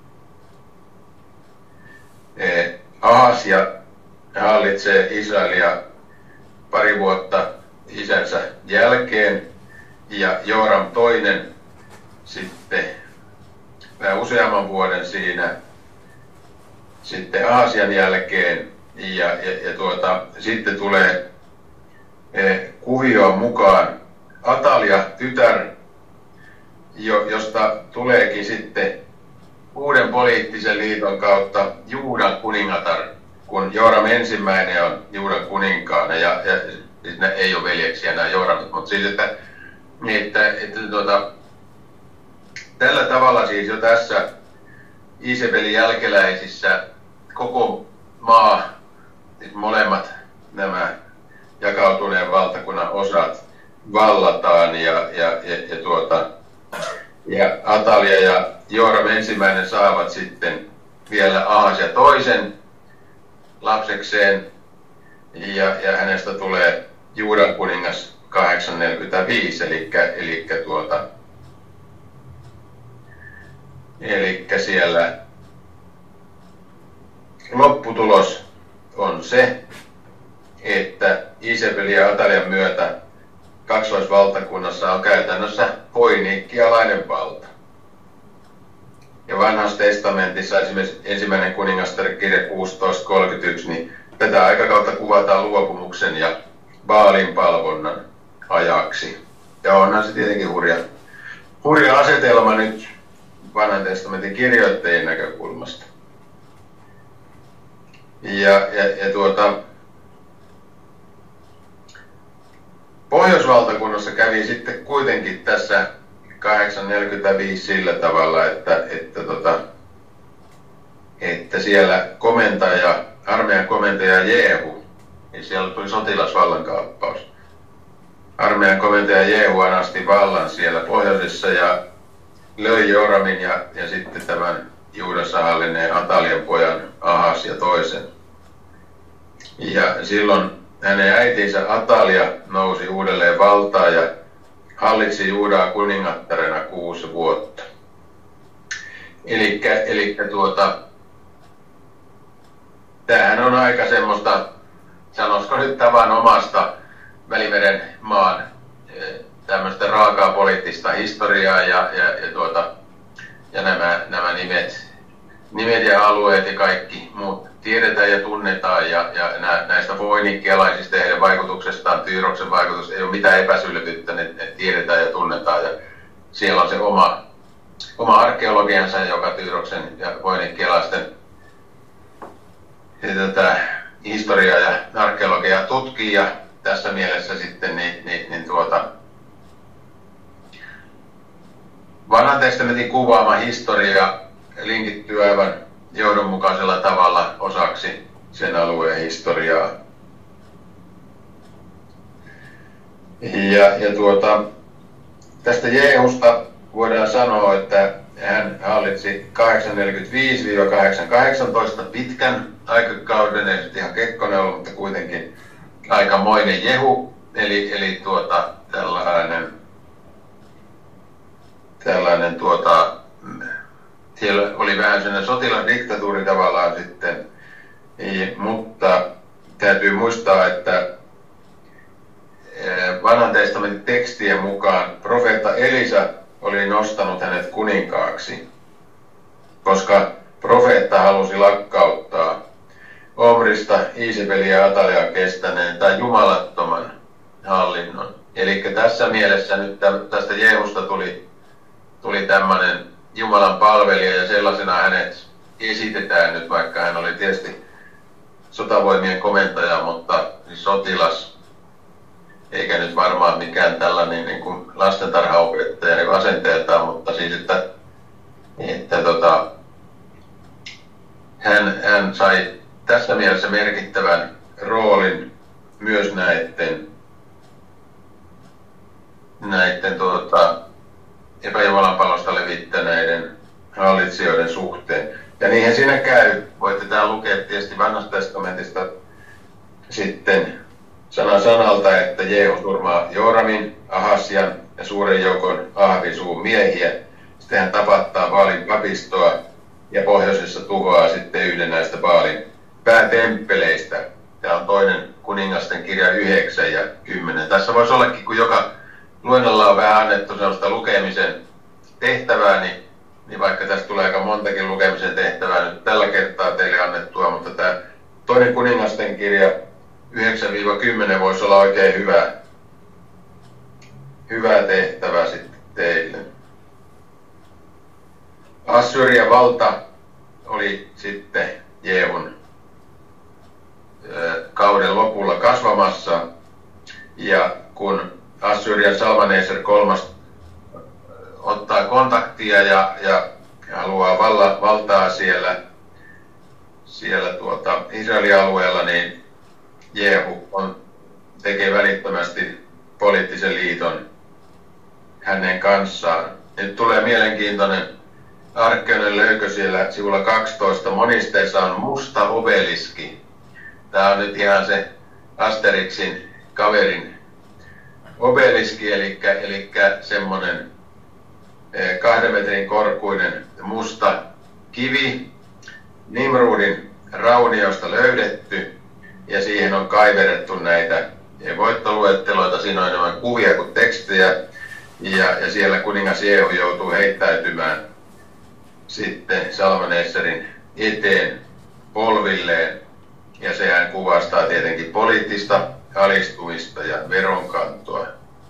eh, Ahasja hallitsee Israelia pari vuotta isänsä jälkeen, ja Jooram toinen sitten vähän useamman vuoden siinä sitten Ahasian jälkeen, ja, ja, ja tuota, sitten tulee eh, kuvioon mukaan Atalia tytär, jo, josta tuleekin sitten uuden poliittisen liiton kautta Juudan kuningatar, kun Jooram ensimmäinen on Juudan kuninkaana, ja, ja siis ne ei ole veljeksiä nämä Jooramit, mutta siis että, että, että tuota, tällä tavalla siis jo tässä Isebelin jälkeläisissä koko maa, siis molemmat nämä jakautuneen valtakunnan osat vallataan, ja, ja, ja, ja, tuota, ja Atalia ja Jooram ensimmäinen saavat sitten vielä Ahasja toisen lapsekseen, ja, ja hänestä tulee Juudan kuningas kahdeksansataaneljäkymmentäviisi, eli, eli tuota, Elikkä siellä lopputulos on se, että Isebelin ja Atalian myötä kaksoisvaltakunnassa on käytännössä foiniikkialainen valta. Ja vanhassa testamentissa esimerkiksi ensimmäinen kuningastarikirja kuusitoista kolmekymmentäyksi, niin tätä aikakautta kuvataan luopumuksen ja Baalin palvonnan ajaksi. Ja onhan se tietenkin hurja, hurja asetelma nyt vanhan testamentin kirjoittajien näkökulmasta. Ja, ja, ja tuota, Pohjoisvaltakunnassa kävi sitten kuitenkin tässä kahdeksansataaneljäkymmentäviisi sillä tavalla, että, että, tota, että siellä komentaja, armeijan komentaja Jehu, niin siellä tuli sotilasvallankaappaus. Armeijan komentaja Jehu anasti vallan siellä pohjoisessa ja löi Jooramin ja, ja sitten tämän Juudassa hallinneen Atalian pojan Ahas ja toisen. Ja silloin hänen äitinsä Atalia nousi uudelleen valtaan ja hallitsi Juudaa kuningattarena kuusi vuotta. Elikkä, elikkä tuota, tämähän on aika semmoista, sanoisiko nyt tavanomasta Välimeren maan tämmöistä raakaa poliittista historiaa ja, ja, ja, tuota, ja nämä, nämä nimet, nimet ja alueet ja kaikki muut tiedetään ja tunnetaan, ja, ja näistä foiniikkialaisista ja heidän vaikutuksestaan, Tyyroksen vaikutus, ei ole mitään epäsylvyyttä, ne, ne tiedetään ja tunnetaan, ja siellä on se oma, oma arkeologiansa, joka Tyyroksen ja foiniikkialaisten ja tätä historiaa ja arkeologiaa tutkii, ja tässä mielessä sitten niin, niin, niin tuota, vanhan testamentin kuvaama historia linkittyy aivan johdonmukaisella tavalla osaksi sen alueen historiaa. Ja, ja tuota, tästä Jehusta voidaan sanoa, että hän hallitsi kahdeksansataaneljäkymmentäviisi kahdeksansataakahdeksantoista pitkän aikakauden, ei ihan kekkonen ollut, mutta kuitenkin aikamoinen Jehu. Eli, eli tuota, tällainen, tällainen tuota, siellä oli vähän sellainen sotilasdiktatuuri tavallaan sitten, mutta täytyy muistaa, että Vanhan testamentin tekstien mukaan profeetta Elisa oli nostanut hänet kuninkaaksi, koska profeetta halusi lakkauttaa Omrista, Iisebeliä ja Ataliaa kestäneen tai jumalattoman hallinnon. Eli tässä mielessä nyt tästä Jehusta tuli, tuli tämmöinen Jumalan palvelija ja sellaisena hänet esitetään nyt, vaikka hän oli tietysti sotavoimien komentaja, mutta siis sotilas, eikä nyt varmaan mikään tällainen niin kuin lastentarhaopettaja niin asenteeltaan, mutta siis, että, että tota, hän, hän sai tässä mielessä merkittävän roolin myös näiden, näiden tuota, epäjumalan palosta levittäneiden hallitsijoiden suhteen. Ja niinhän siinä käy. Voitte täällä lukea tietysti Vanhasta testamentista sitten sana sanalta, että Jehu surmaa Jooramin, Ahasian ja suuren joukon Ahvisuun miehiä. Sitten hän tapattaa Baalin papistoa ja pohjoisessa tuhoaa sitten yhden näistä Baalin päätemppeleistä. Tämä on toinen kuningasten kirja yhdeksän ja kymmenen. Tässä voisi ollakin, kun joka luennolla on vähän annettu sellaista lukemisen tehtävää, niin, niin vaikka tästä tulee aika montakin lukemisen tehtävää nyt tällä kertaa teille annettua, mutta tämä toinen kuningasten kirja yhdeksän kymmenen voisi olla oikein hyvä, hyvä tehtävä sitten teille. Assyrian valta oli sitten Jehun kauden lopulla kasvamassa, ja kun Assyrian Salmaneser kolmas ottaa kontaktia ja, ja haluaa valla, valtaa siellä, siellä tuota Israelin alueella, niin Jehu on, tekee välittömästi poliittisen liiton hänen kanssaan. Nyt tulee mielenkiintoinen arkeoinen löykö siellä sivulla kaksitoista. Monisteessa on musta obeliski. Tämä on nyt ihan se Asterixin kaverin obeliski, eli, eli semmoinen kahden metrin korkuinen musta kivi, Nimrudin rauniosta löydetty, ja siihen on kaiverrettu näitä voittoluetteloita. Siinä on enemmän kuvia kuin tekstejä, ja, ja siellä kuningas Jehu joutuu heittäytymään sitten Salmaneserin eteen polvilleen, ja sehän kuvastaa tietenkin poliittista alistumista ja veronkantoa.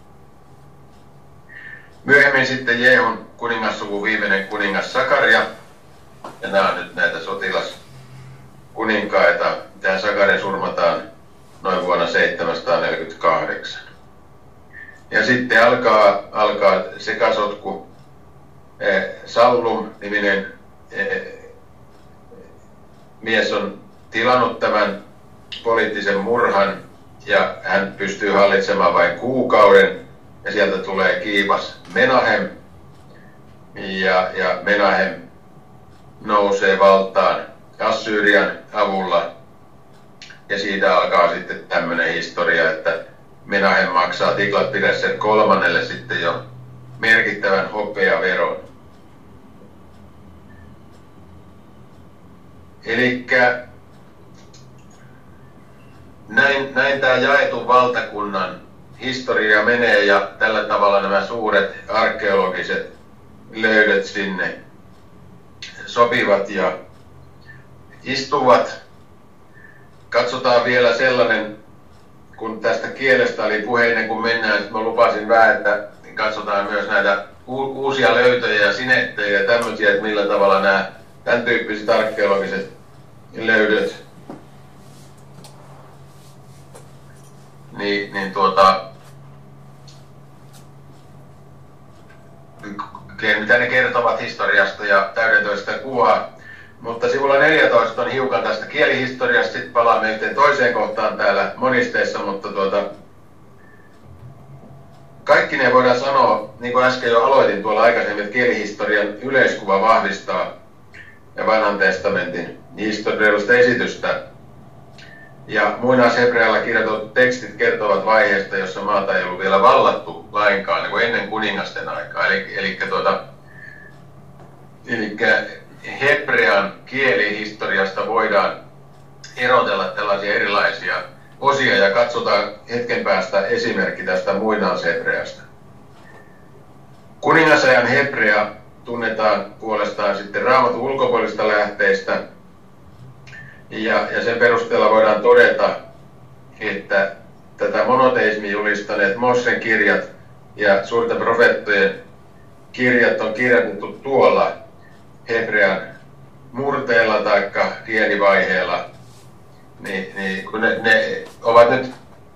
Myöhemmin sitten Jehun kuningassuvun viimeinen kuningas Sakaria, ja nämä on nyt näitä sotilaskuninkaita. Tämä Sakaria surmataan noin vuonna seitsemänsataaneljäkymmentäkahdeksan. Ja sitten alkaa, alkaa sekasotku. Sallum-niminen mies on tilannut tämän poliittisen murhan, ja hän pystyy hallitsemaan vain kuukauden, ja sieltä tulee kiivas Menahem, ja, ja Menahem nousee valtaan Assyrian avulla, ja siitä alkaa sitten tämmöinen historia, että Menahem maksaa Tiglat-Pileser kolmannelle sitten jo merkittävän hopeaveron. Elikkä näin, näin tämä jaetun valtakunnan historia menee, ja tällä tavalla nämä suuret arkeologiset löydöt sinne sopivat ja istuvat. Katsotaan vielä sellainen, kun tästä kielestä oli puhe ennen kuin mennään, että mä lupasin vähän, että katsotaan myös näitä uusia löytöjä ja sinettejä ja tämmöisiä, että millä tavalla nämä tämän tyyppiset arkeologiset löydöt niin, niin tuota, mitä ne kertovat historiasta ja täydentöistä kuvaa. Mutta sivulla neljätoista on hiukan tästä kielihistoriasta, sitten palaamme yhteen toiseen kohtaan täällä monisteessa, mutta tuota, kaikki ne voidaan sanoa, niin kuin äsken jo aloitin tuolla aikaisemmin, että kielihistorian yleiskuva vahvistaa ja Vanhan testamentin historiallista esitystä. Ja muinaishebrealla kirjoitetut tekstit kertovat vaiheesta, jossa maata ei ollut vielä vallattu lainkaan, niin kuin ennen kuningasten aikaa. Eli, eli, tuota, eli hebrean kielihistoriasta voidaan erotella tällaisia erilaisia osia ja katsotaan hetken päästä esimerkki tästä muinaishebreasta. Kuningasajan hebrea tunnetaan puolestaan sitten Raamatun ulkopuolisista lähteistä. Ja, ja sen perusteella voidaan todeta, että tätä monoteismin julistaneet Mosen kirjat ja suurten profeettojen kirjat on kirjoitettu tuolla hebrean murteella tai kielivaiheella, niin, niin kun ne, ne ovat nyt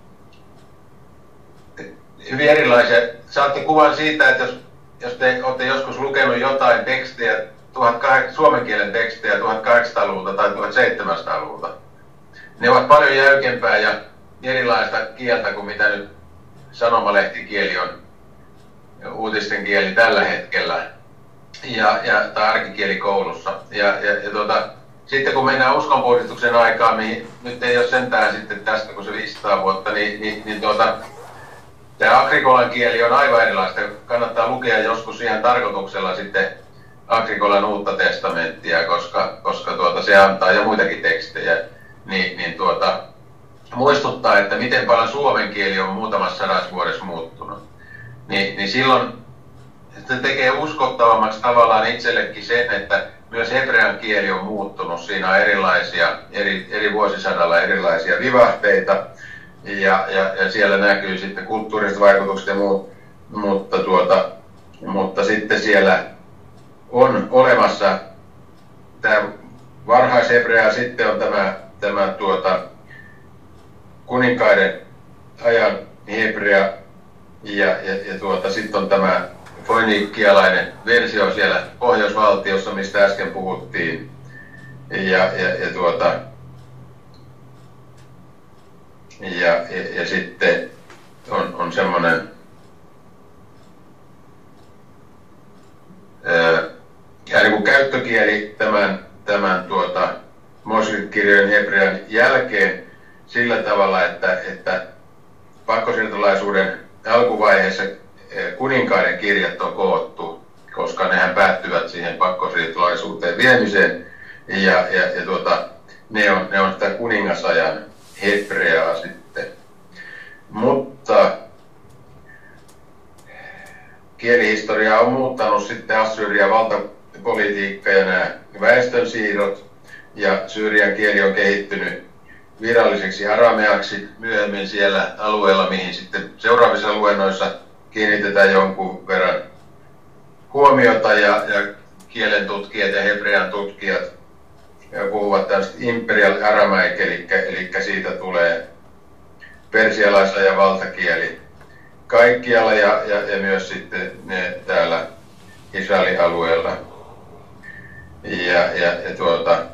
hyvin erilaisia. Saatte kuvan siitä, että jos, jos te olette joskus lukenut jotain tekstiä, suomen kielen tekstejä tuhatkahdeksansataaluvulta tai tuhatseitsemänsataaluvulta. Ne ovat paljon jäykempää ja erilaista kieltä kuin mitä nyt sanomalehtikieli on, uutisten kieli tällä hetkellä ja, ja, tai arkikieli koulussa. Ja, ja, ja tuota, sitten kun mennään uskonpuhdistuksen aikaan, mihin nyt ei ole sentään sitten tästä, kun se viisisataa vuotta, niin, niin, niin tuota, tämä Agrikolan kieli on aivan erilaista. Kannattaa lukea joskus ihan tarkoituksella sitten Agrikolan uutta testamenttia, koska, koska tuota, se antaa jo muitakin tekstejä, niin, niin tuota, muistuttaa, että miten paljon suomen kieli on muutamassa sadassa vuodessa muuttunut. Ni, niin silloin se tekee uskottavammaksi tavallaan itsellekin sen, että myös hebrean kieli on muuttunut. Siinä on erilaisia, eri, eri vuosisadalla erilaisia vivahteita, ja, ja, ja siellä näkyy sitten kulttuuriset vaikutukset ja muut, mutta, tuota, mutta sitten siellä on olemassa tämä varhaishebrea, sitten on tämä, tämä tuota, kuninkaiden ajan hebrea ja, ja, ja tuota, sitten on tämä foiniikkialainen versio siellä Pohjoisvaltiossa, mistä äsken puhuttiin. Ja, ja, ja, tuota, ja, ja, ja sitten on, on semmoinen ja niin kuin käyttökieli tämän, tämän tuota, Mooseksen-kirjojen hebrean jälkeen sillä tavalla, että, että pakkosiirtolaisuuden alkuvaiheessa kuninkaiden kirjat on koottu, koska nehän päättyvät siihen pakkosiirtolaisuuteen viemiseen, ja, ja, ja tuota, ne, on, ne on sitä kuningasajan hebreaa sitten. Mutta kielihistoria on muuttanut sitten Assyrian valtapolitiikka ja nämä väestönsiirrot, ja syyrian kieli on kehittynyt viralliseksi arameaksi myöhemmin siellä alueella, mihin sitten seuraavissa luennoissa kiinnitetään jonkun verran huomiota, ja, ja kielen tutkijat ja hebrean tutkijat ja puhuvat tämmöistä imperial aramaic, eli, eli siitä tulee persialaisajan valtakieli kaikkialla ja, ja, ja myös sitten ne täällä Israelin alueella. Ja, ja, ja tuota,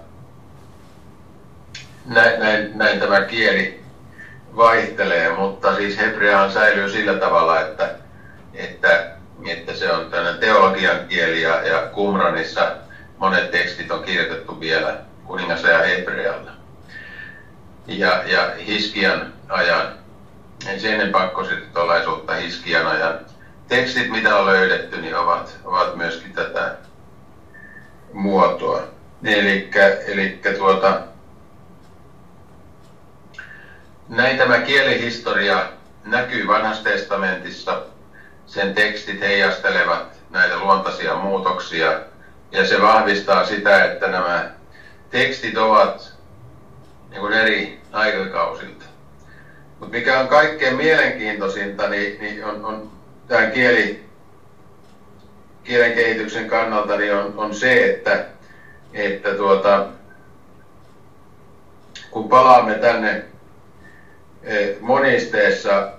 näin, näin, näin tämä kieli vaihtelee, mutta siis hebreahan säilyy sillä tavalla, että, että, että se on tämmöinen teologian kieli, ja, ja Qumranissa monet tekstit on kirjoitettu vielä kuningasajan hebrealla. Ja, ja Hiskian ajan, ensin ennen pakkosiirtolaisuutta Hiskian ajan tekstit, mitä on löydetty, niin ovat, ovat myöskin tätä muotoa. Elikkä, elikkä tuota, näin tämä kielihistoria näkyy Vanhassa testamentissa. Sen tekstit heijastelevat näitä luontaisia muutoksia, ja se vahvistaa sitä, että nämä tekstit ovat niin kuin eri aikakausilta. Mutta mikä on kaikkein mielenkiintoisinta, niin, niin on, on tämän kieli, kielen kehityksen kannalta niin on, on se, että, että tuota, kun palaamme tänne monisteessa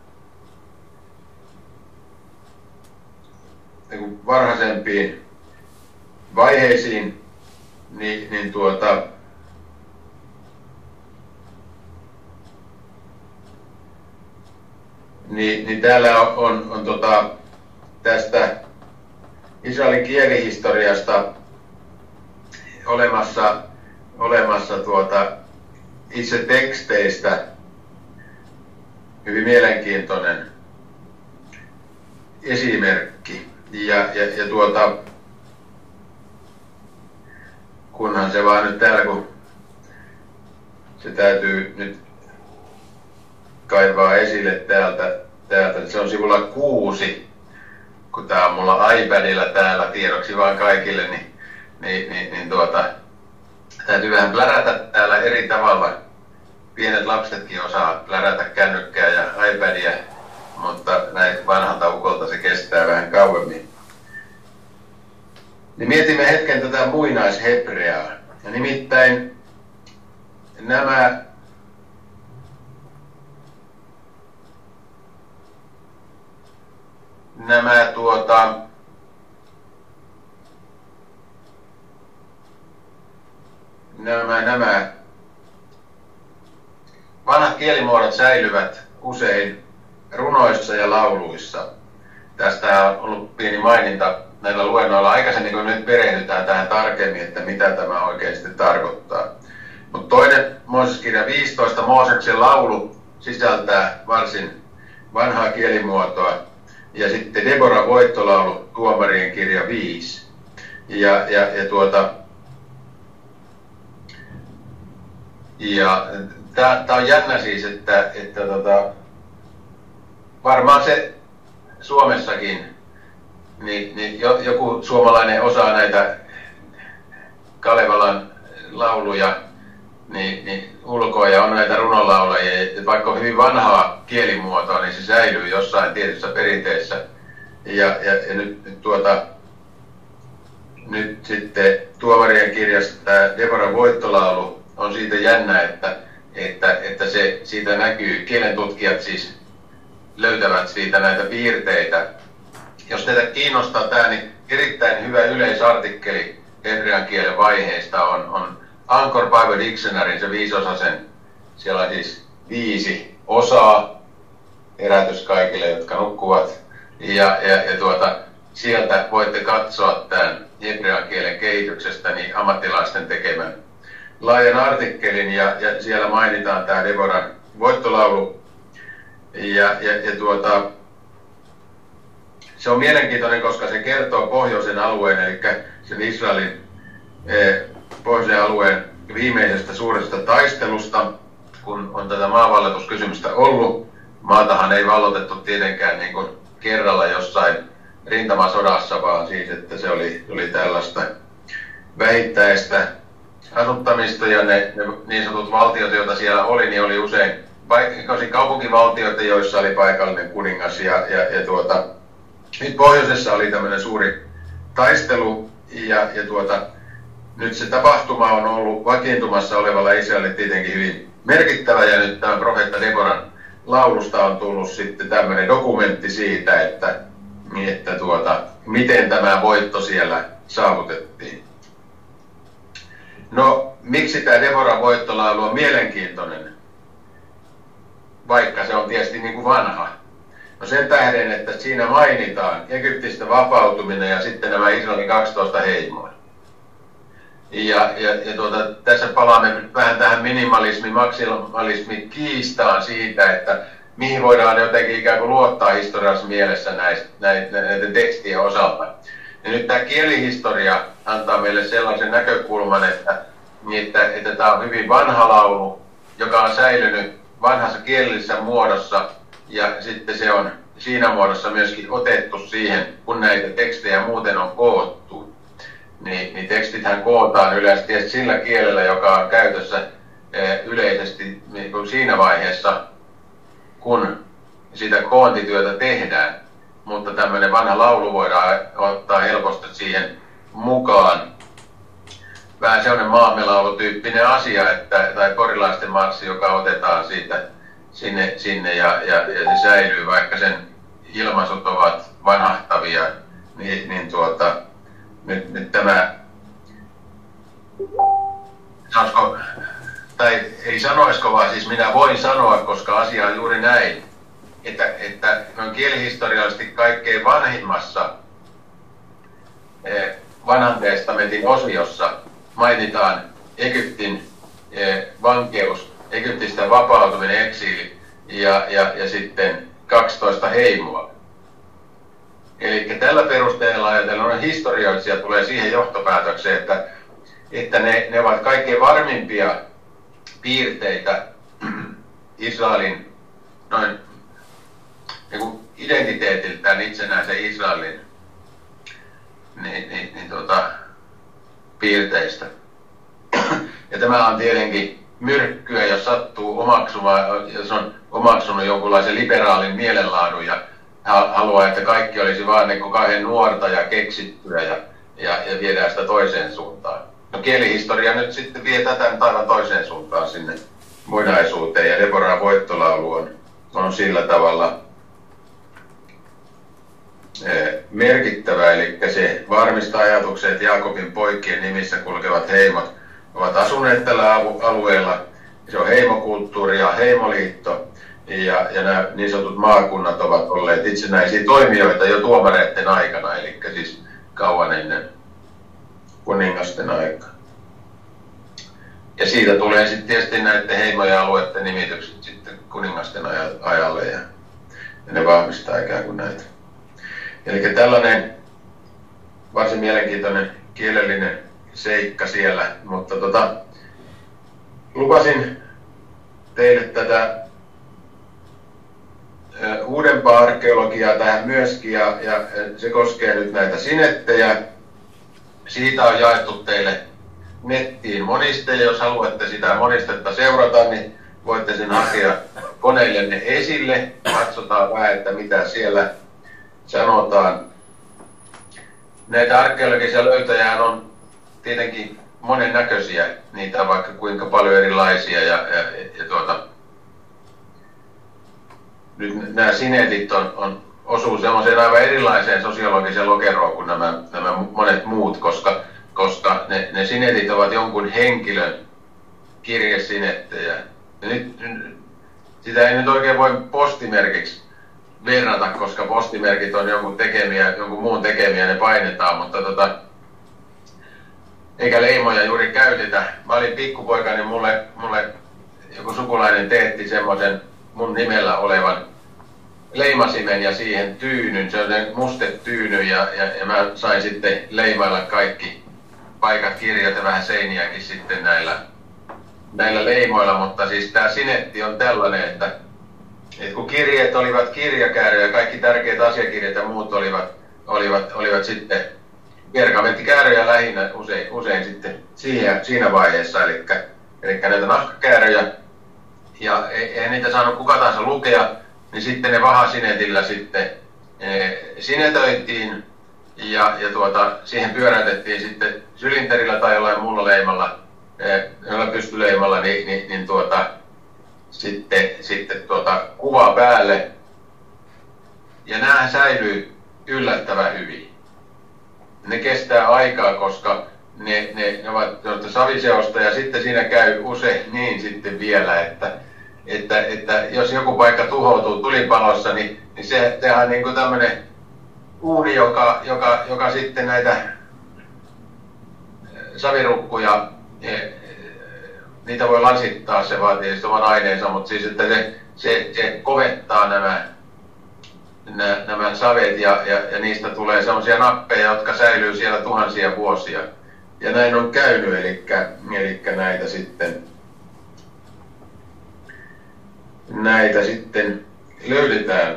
niin varhaisempiin vaiheisiin, niin, niin tuota, Niin, niin täällä on, on, on tota, tästä Israelin kielihistoriasta olemassa, olemassa tuota, itse teksteistä hyvin mielenkiintoinen esimerkki. Ja, ja, ja tuota, kunhan se vaan nyt täällä, kun se täytyy nyt kaivaa esille täältä, täältä. Se on sivulla kuusi, kun tää on mulla iPadilla täällä tiedoksi vaan kaikille, niin, niin, niin, niin tuota, täytyy vähän plärätä täällä eri tavalla. Pienet lapsetkin osaa plärätä kännykkää ja iPadia, mutta näin vanhalta ukolta se kestää vähän kauemmin. Niin mietimme hetken tätä muinaishebreaa. Ja nimittäin nämä nämä tuota nämä nämä vanhat kielimuodot säilyvät usein runoissa ja lauluissa. Tästä on ollut pieni maininta näillä luennoilla aikaisemmin, kun nyt perehdytään tähän tarkemmin, että mitä tämä oikeasti tarkoittaa. Mutta toinen Mooseksen viisitoista, Mooseksen laulu, sisältää varsin vanhaa kielimuotoa. Ja sitten Deboran voittolaulu, Tuomarien kirja viisi. Ja, ja, ja tuota, ja tämä on jännä siis, että, että tota, varmaan se Suomessakin, niin, niin joku suomalainen osaa näitä Kalevalan lauluja niin, niin ulkoa ja on näitä runolaulajia. Vaikka on hyvin vanhaa kielimuotoa, niin se säilyy jossain tietyssä perinteessä. Ja, ja, ja nyt, nyt, tuota, nyt sitten Tuomarien kirjassa tämä Deboran voittolaulu on siitä jännä, että, että, että se siitä näkyy. Kielentutkijat siis löytävät siitä näitä piirteitä. Jos teitä kiinnostaa tämä, niin erittäin hyvä yleisartikkeli hebrean kielen vaiheista on, on Anchor Bible Dictionary, se viisiosaisen. Siellä on siis viisi osaa, herätys kaikille, jotka nukkuvat. Ja, ja, ja tuota, sieltä voitte katsoa tämän hebrean kielen kehityksestä niin ammattilaisten tekemän laajan artikkelin. Ja, ja siellä mainitaan tämä Deboran voittolaulu. Ja, ja, ja tuota, se on mielenkiintoinen, koska se kertoo pohjoisen alueen, eli sen Israelin eh, pohjoisen alueen viimeisestä suuresta taistelusta, kun on tätä maanvallastuskysymystä ollut. Maatahan ei vallotettu tietenkään niin kuin kerralla jossain rintamasodassa, vaan siis, että se oli, oli tällaista vähittäistä asuttamista, ja ne, ne niin sanotut valtiot, joita siellä oli, niin oli usein kaupunkivaltioita, joissa oli paikallinen kuningas, ja, ja, ja tuota, nyt pohjoisessa oli tämmöinen suuri taistelu, ja, ja tuota, nyt se tapahtuma on ollut vakiintumassa olevalla Israelilla tietenkin hyvin merkittävä, ja nyt tämä profeetta Deboran laulusta on tullut sitten tämmöinen dokumentti siitä, että, että tuota, miten tämä voitto siellä saavutettiin. No, miksi tämä Deboran voittolaulu on mielenkiintoinen, vaikka se on tietysti niin kuin vanha? No sen tähden, että siinä mainitaan Egyptistä vapautuminen ja sitten nämä Israelin kaksitoista heimoa. Ja, ja, ja tuota, tässä palaamme vähän tähän minimalismi, maksimalismi kiistaan siitä, että mihin voidaan jotenkin ikään kuin luottaa historiallisessa mielessä näistä, näiden, näiden tekstien osalta. Ja nyt tämä kielihistoria antaa meille sellaisen näkökulman, että, että, että tämä on hyvin vanha laulu, joka on säilynyt vanhassa kielellisessä muodossa, ja sitten se on siinä muodossa myöskin otettu siihen, kun näitä tekstejä muuten on koottu. Niin, niin tekstithän kootaan yleensä sillä kielellä, joka on käytössä yleisesti niin kuin siinä vaiheessa, kun sitä koontityötä tehdään. Mutta tämmöinen vanha laulu voidaan ottaa helposti siihen mukaan. Vähän sellainen maamelaulutyyppinen asia, että, tai porilaisten marssi, joka otetaan siitä sinne, sinne ja, ja, ja se säilyy, vaikka sen ilmaisut ovat vanhahtavia, niin, niin tuota, nyt, nyt tämä, sanoisiko, tai ei sanoisiko, vaan siis minä voin sanoa, koska asia on juuri näin, että, että noin kielihistoriallisesti kaikkein vanhimmassa eh, vanhan testamentin osiossa mainitaan Egyptin eh, vankeus Egyptistä vapautuminen, eksiili ja, ja, ja sitten kaksitoista heimoa. Eli tällä perusteella ajatellen historioitsija tulee siihen johtopäätökseen, että, että ne, ne ovat kaikkein varmimpia piirteitä Israelin noin niin kuin identiteetiltään itsenäisen Israelin niin, niin, niin, tuota, piirteistä. Ja tämä on tietenkin myrkkyä, jos sattuu omaksumaan, jos on omaksunut jonkunlaisen liberaalin mielenlaadun ja haluaa, että kaikki olisi vaan niin kuin kauhean nuorta ja keksittyä ja, ja, ja viedään sitä toiseen suuntaan. No kielihistoria nyt sitten vie tätä nyt aivan toiseen suuntaan sinne muinaisuuteen ja Deborah voittolaulu on, on sillä tavalla merkittävä, eli se varmistaa ajatuksen, että Jaakobin poikien nimissä kulkevat heimot ovat asuneet tällä alueella. Se on heimokulttuuri ja heimoliitto, ja, ja nämä niin sanotut maakunnat ovat olleet itsenäisiä toimijoita jo tuomareiden aikana, eli siis kauan ennen kuningasten aikaa. Ja siitä tulee sitten tietysti näiden heimojen alueiden nimitykset sitten kuningasten ajalle, ja, ja ne vahvistaa ikään kuin näitä. Eli tällainen varsin mielenkiintoinen kielellinen seikka siellä, mutta tota, lupasin teille tätä ö, uudempaa arkeologiaa tähän myöskin, ja, ja se koskee nyt näitä sinettejä. Siitä on jaettu teille nettiin moniste, jos haluatte sitä monistetta seurata, niin voitte sen hakea koneillenne esille. Katsotaan vähän, että mitä siellä sanotaan. Näitä arkeologisia löytöjä on tietenkin monennäköisiä, niitä on vaikka kuinka paljon erilaisia, ja, ja, ja tuota, nyt nämä sinetit on, on, osuu semmoiseen aivan erilaiseen sosiologiseen lokeroon kuin nämä, nämä monet muut, koska, koska ne, ne sinetit ovat jonkun henkilön kirjesinettejä. Ja nyt, sitä ei nyt oikein voi postimerkiksi verrata, koska postimerkit on jonkun tekemiä, jonkun muun tekemiä, ne painetaan, mutta tota, eikä leimoja juuri käytetä. Mä olin pikkupoika, niin mulle, mulle joku sukulainen teetti semmoisen mun nimellä olevan leimasimen ja siihen tyynyn, se on mustetyyny, ja, ja, ja mä sain sitten leimailla kaikki paikat, kirjat ja vähän seiniäkin sitten näillä, näillä leimoilla, mutta siis tää sinetti on tällainen, että et kun kirjeet olivat kirjakääröjä, kaikki tärkeät asiakirjat ja muut olivat, olivat, olivat sitten pergamenttikääröjä lähinnä usein, usein sitten siihen, siinä vaiheessa, eli, eli näitä nahkakääröjä, ja eihän niitä saanut kuka tahansa lukea, niin sitten ne vahasinetillä sitten e, sinetöitiin, ja, ja tuota, siihen pyöräytettiin sitten sylinterillä tai jollain muulla leimalla, e, jollain pystyleimalla, niin, niin, niin tuota, sitten, sitten tuota, kuva päälle, ja nämä säilyy yllättävän hyvin. Ne kestää aikaa, koska ne, ne, ne ovat saviseosta, ja sitten siinä käy usein niin sitten vielä, että, että, että jos joku paikka tuhoutuu tulipalossa, niin, niin se tehdään niin kuin tämmöinen uuni, joka, joka, joka sitten näitä savirukkuja, niitä voi lasittaa, se vaatii tietysti oman aineensa, mutta siis että se, se, se kovettaa nämä, nämä, nämä savet, ja, ja, ja niistä tulee sellaisia nappeja, jotka säilyy siellä tuhansia vuosia. Ja näin on käynyt, eli, eli näitä sitten näitä sitten löydetään.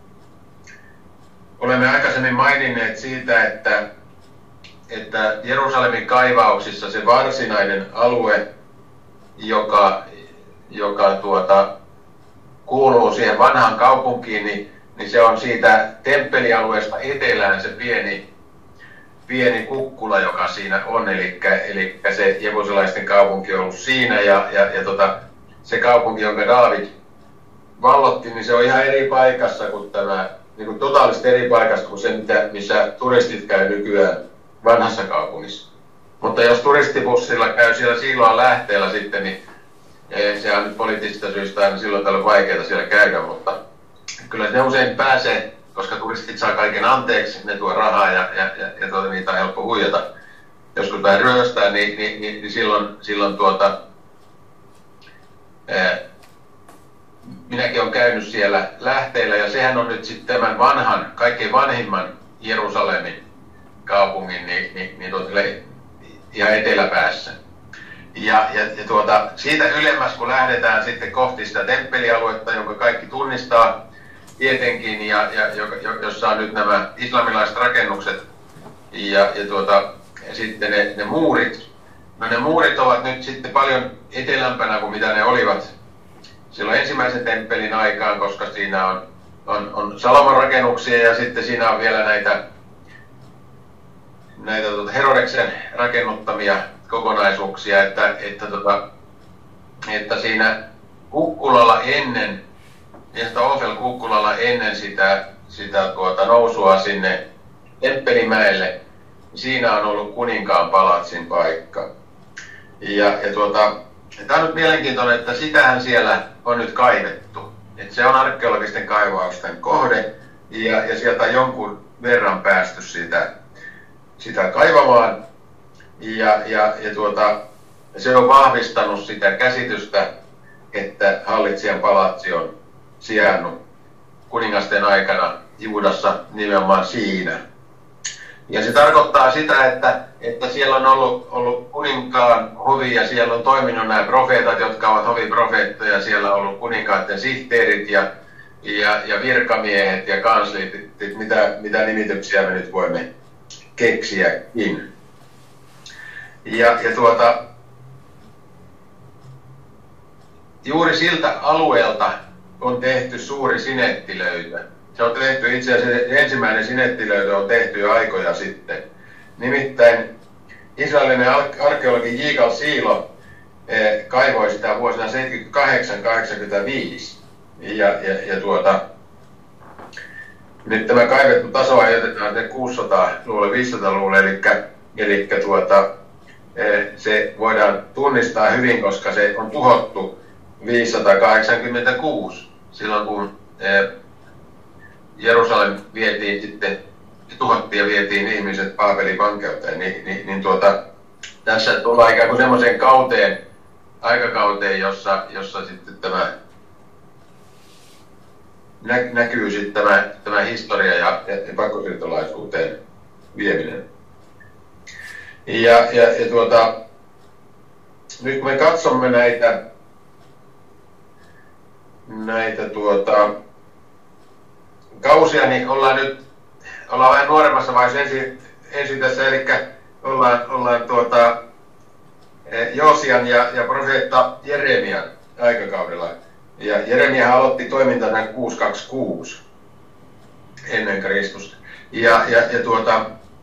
Olemme aikaisemmin maininneet siitä, että, että Jerusalemin kaivauksissa se varsinainen alue, joka, joka tuota, kuuluu siihen vanhaan kaupunkiin, niin, niin se on siitä temppelialueesta etelään se pieni, pieni kukkula, joka siinä on, eli, eli se jebusalaisten kaupunki on ollut siinä, ja, ja, ja tota, se kaupunki, jonka Daavid vallotti, niin se on ihan eri paikassa kuin tämä, niin kuin totaalisesti eri paikassa kuin se, mitä, missä turistit käy nykyään vanhassa kaupungissa. Mutta jos turistibussilla käy siellä Siiloan lähteellä sitten, niin se on nyt poliittisista syistä aina silloin tällöin vaikeaa siellä käydä, mutta kyllä ne usein pääsee, koska turistit saa kaiken anteeksi, ne tuo rahaa ja, ja, ja, ja tuota, niitä on helppo huijata. Joskus vähän ryöstää, niin, niin, niin, niin silloin, silloin tuota, Minäkin olen käynyt siellä lähteillä, ja sehän on nyt sitten tämän vanhan, kaikkein vanhimman Jerusalemin kaupungin niin, niin, niin tuota, ihan eteläpäässä. Ja, ja, ja tuota, siitä ylemmäs, kun lähdetään sitten kohti sitä temppelialuetta, jonka kaikki tunnistaa tietenkin, ja, ja jossa on nyt nämä islamilaiset rakennukset ja, ja, tuota, ja sitten ne, ne muurit. No ne muurit ovat nyt sitten paljon etelämpänä kuin mitä ne olivat silloin ensimmäisen temppelin aikaan, koska siinä on, on, on Salomon rakennuksia ja sitten siinä on vielä näitä, näitä tuota Herodeksen rakennuttamia kokonaisuuksia, että, että, tota, että siinä kukkulalla ennen, niin Ofel-kukkulalla ennen sitä, sitä tuota nousua sinne Temppelimäelle, siinä on ollut kuninkaan palatsin paikka. Ja, ja tuota, tämä on nyt mielenkiintoinen, että sitähän siellä on nyt kaivettu. Et se on arkeologisten kaivausten kohde, ja, ja sieltä on jonkun verran päästy sitä, sitä kaivamaan. Ja, ja, ja tuota, se on vahvistanut sitä käsitystä, että hallitsijan palatsi on sijainnut kuningasten aikana Juudassa nimenomaan siinä. Ja se tarkoittaa sitä, että, että siellä on ollut, ollut kuninkaan hovi ja siellä on toiminut nämä profeetat, jotka ovat hoviprofeettoja. Siellä on ollut kuninkaiden sihteerit ja, ja, ja virkamiehet ja kansliit, mitä, mitä nimityksiä me nyt voimme keksiäkin. Ja, ja tuota, juuri siltä alueelta on tehty suuri sinettilöitä. Se on tehty, itse asiassa ensimmäinen sinettilöity on tehty jo aikoja sitten. Nimittäin israelilainen arkeologi Yigal Silo eh, kaivoi sitä vuosina seitsemänkymmentäkahdeksan kahdeksankymmentäviisi. Ja, ja, ja tuota, nyt tämä kaivettu taso ajoitetaan kuusisataa-luvulle, viisisataa-luvulle, eli, eli tuota, eh, se voidaan tunnistaa hyvin, koska se on tuhottu viisisataakahdeksankymmentäkuusi, silloin kun eh, Jerusalem vietiin sitten, tuhottiin ja vietiin ihmiset Baabelin vankeuteen, niin, niin, niin tuota, tässä tullaan ikään kuin semmoiseen kauteen, aikakauteen, jossa, jossa sitten tämä nä, näkyy sitten tämä, tämä historia ja, ja pakkosiirtolaisuuteen vieminen. Ja, ja, ja tuota, nyt kun me katsomme näitä, näitä tuota, kausia, niin ollaan nyt ollaan vähän nuoremmassa vaiheessa ensin, ensin tässä, eli ollaan, ollaan tuota, Joosian ja, ja profeetta Jeremian aikakaudella. Ja Jeremia aloitti toimintansa kuusisataakaksikymmentäkuusi ennen Kristusta. Ja, ja, ja tuota,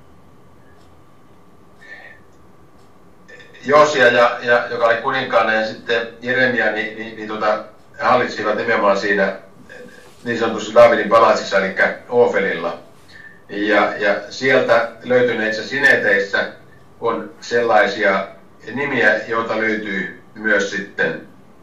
Joosia, ja, ja, joka oli kuninkaana, ja sitten Jeremia, niin, niin, niin tuota, hallitsivat nimenomaan siinä niin sanotussa Daavidin palatsissa, eli Ofelilla. Ja, ja sieltä löytyneissä sineteissä on sellaisia nimiä, joita löytyy myös sitten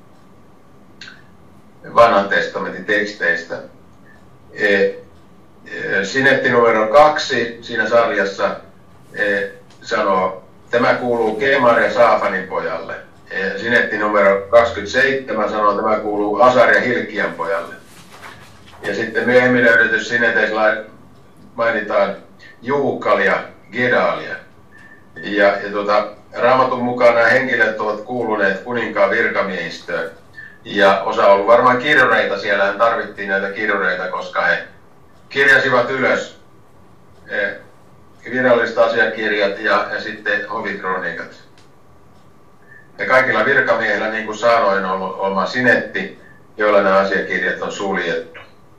Vanhan testamentin teksteistä. E, e, sinetti numero kaksi siinä sarjassa e, sanoo, tämä kuuluu Kemar ja Saafanin pojalle. E, sinetti numero kaksikymmentäseitsemän sanoo, tämä kuuluu Asar ja Hilkian pojalle. Ja sitten myöhemmin löydetyssä sineteissä mainitaan Juukalia, Gedalia. Ja, ja tuota, Raamatun mukaan nämä henkilöt ovat kuuluneet kuninkaan virkamiehistöön. Ja osa on ollut varmaan kirjoreita, siellähän tarvittiin näitä kirjoreita, koska he kirjasivat ylös eh, viralliset asiakirjat ja, ja sitten hovikroniikat. Ja kaikilla virkamiehillä, niin kuin sanoin, on ollut oma sinetti, joilla nämä asiakirjat on suljettu.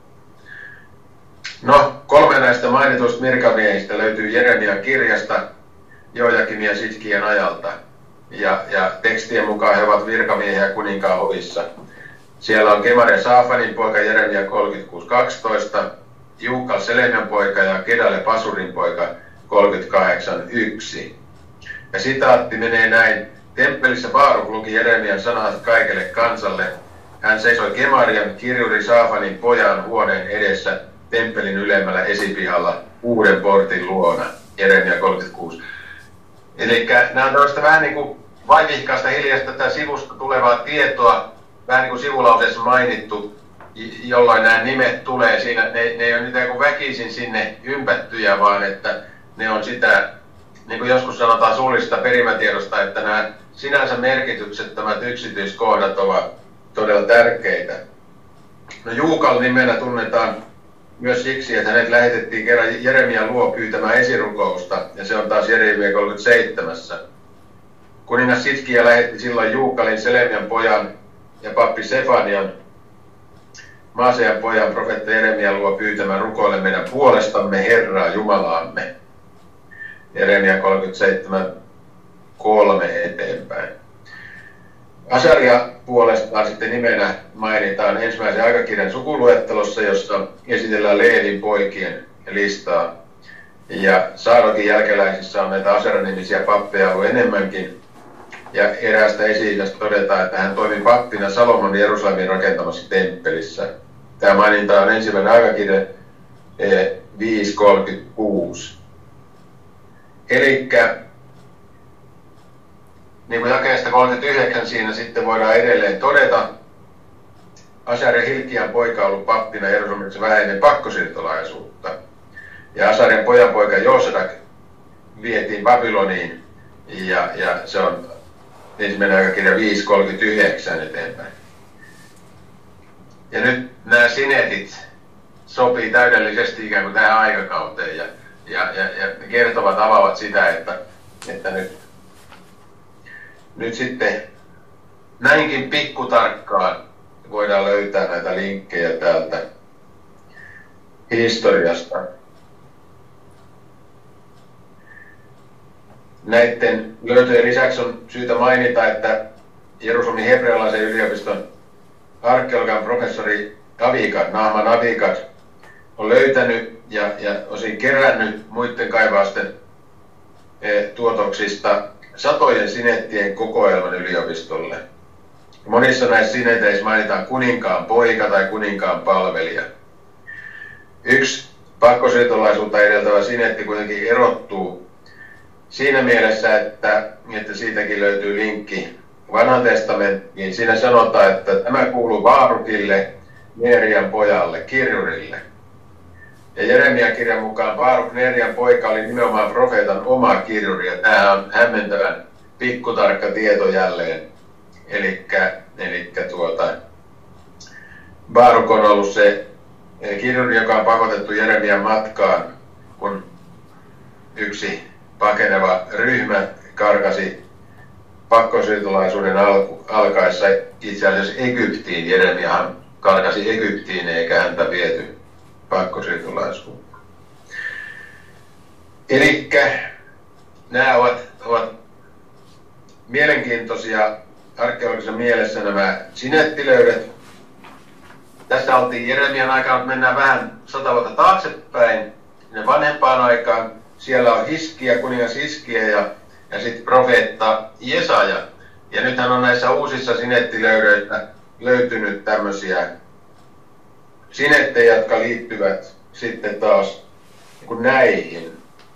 No, kolme näistä mainituista virkamiehistä löytyy Jeremian kirjasta Joakimin ja Sitkian ajalta. Ja, ja tekstien mukaan he ovat virkamiehiä kuninkaan hovissa. Siellä on Kemar ja Saafanin poika Jeremia kolmekymmentäkuusi kaksitoista, Juukal Selemian poika ja Gedale Pasurin poika kolmekymmentäkahdeksan yksi. Ja sitaatti menee näin. Temppelissä Baaruk luki Jeremian sanat kaikelle kansalle. Hän seisoi Kemarian kirjuri Saafanin pojan huoneen edessä temppelin ylemmällä esipihalla uuden portin luona. Jeremia kolmekymmentäkuusi. Eli nämä on tällaista vähän niin kuin vaivihkaista hiljaista tätä sivusta tulevaa tietoa, vähän niin kuin sivulauseessa mainittu, jolloin nämä nimet tulee siinä, ne, ne ei ole niitä kuin väkisin sinne ympättyjä, vaan että ne on sitä, niin kuin joskus sanotaan suullisesta perimätiedosta, että nämä sinänsä merkityksettömät yksityiskohdat ovat todella tärkeitä. No Juukal nimenä tunnetaan myös siksi, että hänet lähetettiin kerran Jeremia luo pyytämään esirukousta, ja se on taas Jeremia kolmekymmentäseitsemän. Kuningas Sitkia lähetti silloin Juukalin, Selemian pojan ja pappi Sefanian, Maasean pojan, profeetta Jeremia luo pyytämään rukoille meidän puolestamme Herraa Jumalaamme. Jeremia kolmekymmentäseitsemän kolme eteenpäin. Asaria puolestaan sitten nimenä mainitaan ensimmäisen aikakirjan sukuluettelossa, jossa esitellään Leevin poikien listaa. Ja Saadokin jälkeläisissä on näitä Asera-nimisiä pappeja ollut enemmänkin. Ja eräästä esi-isästä todetaan, että hän toimi pappina Salomonin Jerusalemin rakentamassa temppelissä. Tämä maininta on ensimmäinen aikakirja viisi kolmekymmentäkuusi. Elikkä niin kuin jakeesta kolmekymmentäyhdeksän siinä sitten voidaan edelleen todeta, Asarian Hilkian poika on ollut pappina Jerusalemissa vähän ennen pakkosiirtolaisuutta. Ja Asarian pojanpoika Joosadak vietiin Babyloniin, ja, ja se on ensimmäinen aikakirja viisi kolmekymmentäyhdeksän eteenpäin. Ja nyt nämä sinetit sopii täydellisesti ikään kuin tähän aikakauteen, ja, ja, ja, ja kertovat, avaavat sitä, että, että nyt Nyt sitten näinkin pikkutarkkaan voidaan löytää näitä linkkejä täältä historiasta. Näiden löytöjen lisäksi on syytä mainita, että Jerusalemin hebrealaisen yliopiston arkeologian professori Avikad, Nahman Avikad, on löytänyt ja, ja osin kerännyt muiden kaivausten eh, tuotoksista satojen sinettien kokoelman yliopistolle. Monissa näissä sineteissä mainitaan kuninkaan poika tai kuninkaan palvelija. Yksi pakkosiirtolaisuutta edeltävä sinetti kuitenkin erottuu siinä mielessä, että, että siitäkin löytyy linkki Vanhaan testamenttiin. Siinä sanotaan, että tämä kuuluu Baarukille, Neerian pojalle, kirjurille. Ja Jeremian kirjan mukaan Baaruk, Neerian poika, oli nimenomaan profeetan oma kirjuri, ja tämä on hämmentävän pikkutarkka tieto jälleen. Elikkä, elikkä tuota, Baaruk on ollut se kirjuri, joka on pakotettu Jeremian matkaan, kun yksi pakeneva ryhmä karkasi pakkosiirtolaisuuden alku, alkaessa itse asiassa Egyptiin. Jeremiahan karkasi Egyptiin eikä häntä viety pakkosiirtolaisuutta. Elikkä nämä ovat, ovat mielenkiintoisia arkeologisessa mielessä nämä sinettilöydöt. Tässä oltiin Jeremian aikaan, mutta mennään vähän sata vuotta taaksepäin, sinne vanhempaan aikaan. Siellä on Hiskia, kuningas Hiskia ja, ja sitten profeetta Jesaja. Ja nythän on näissä uusissa sinettilöydöissä löytynyt tämmöisiä sinettejä, jotka liittyvät sitten taas niin näihin.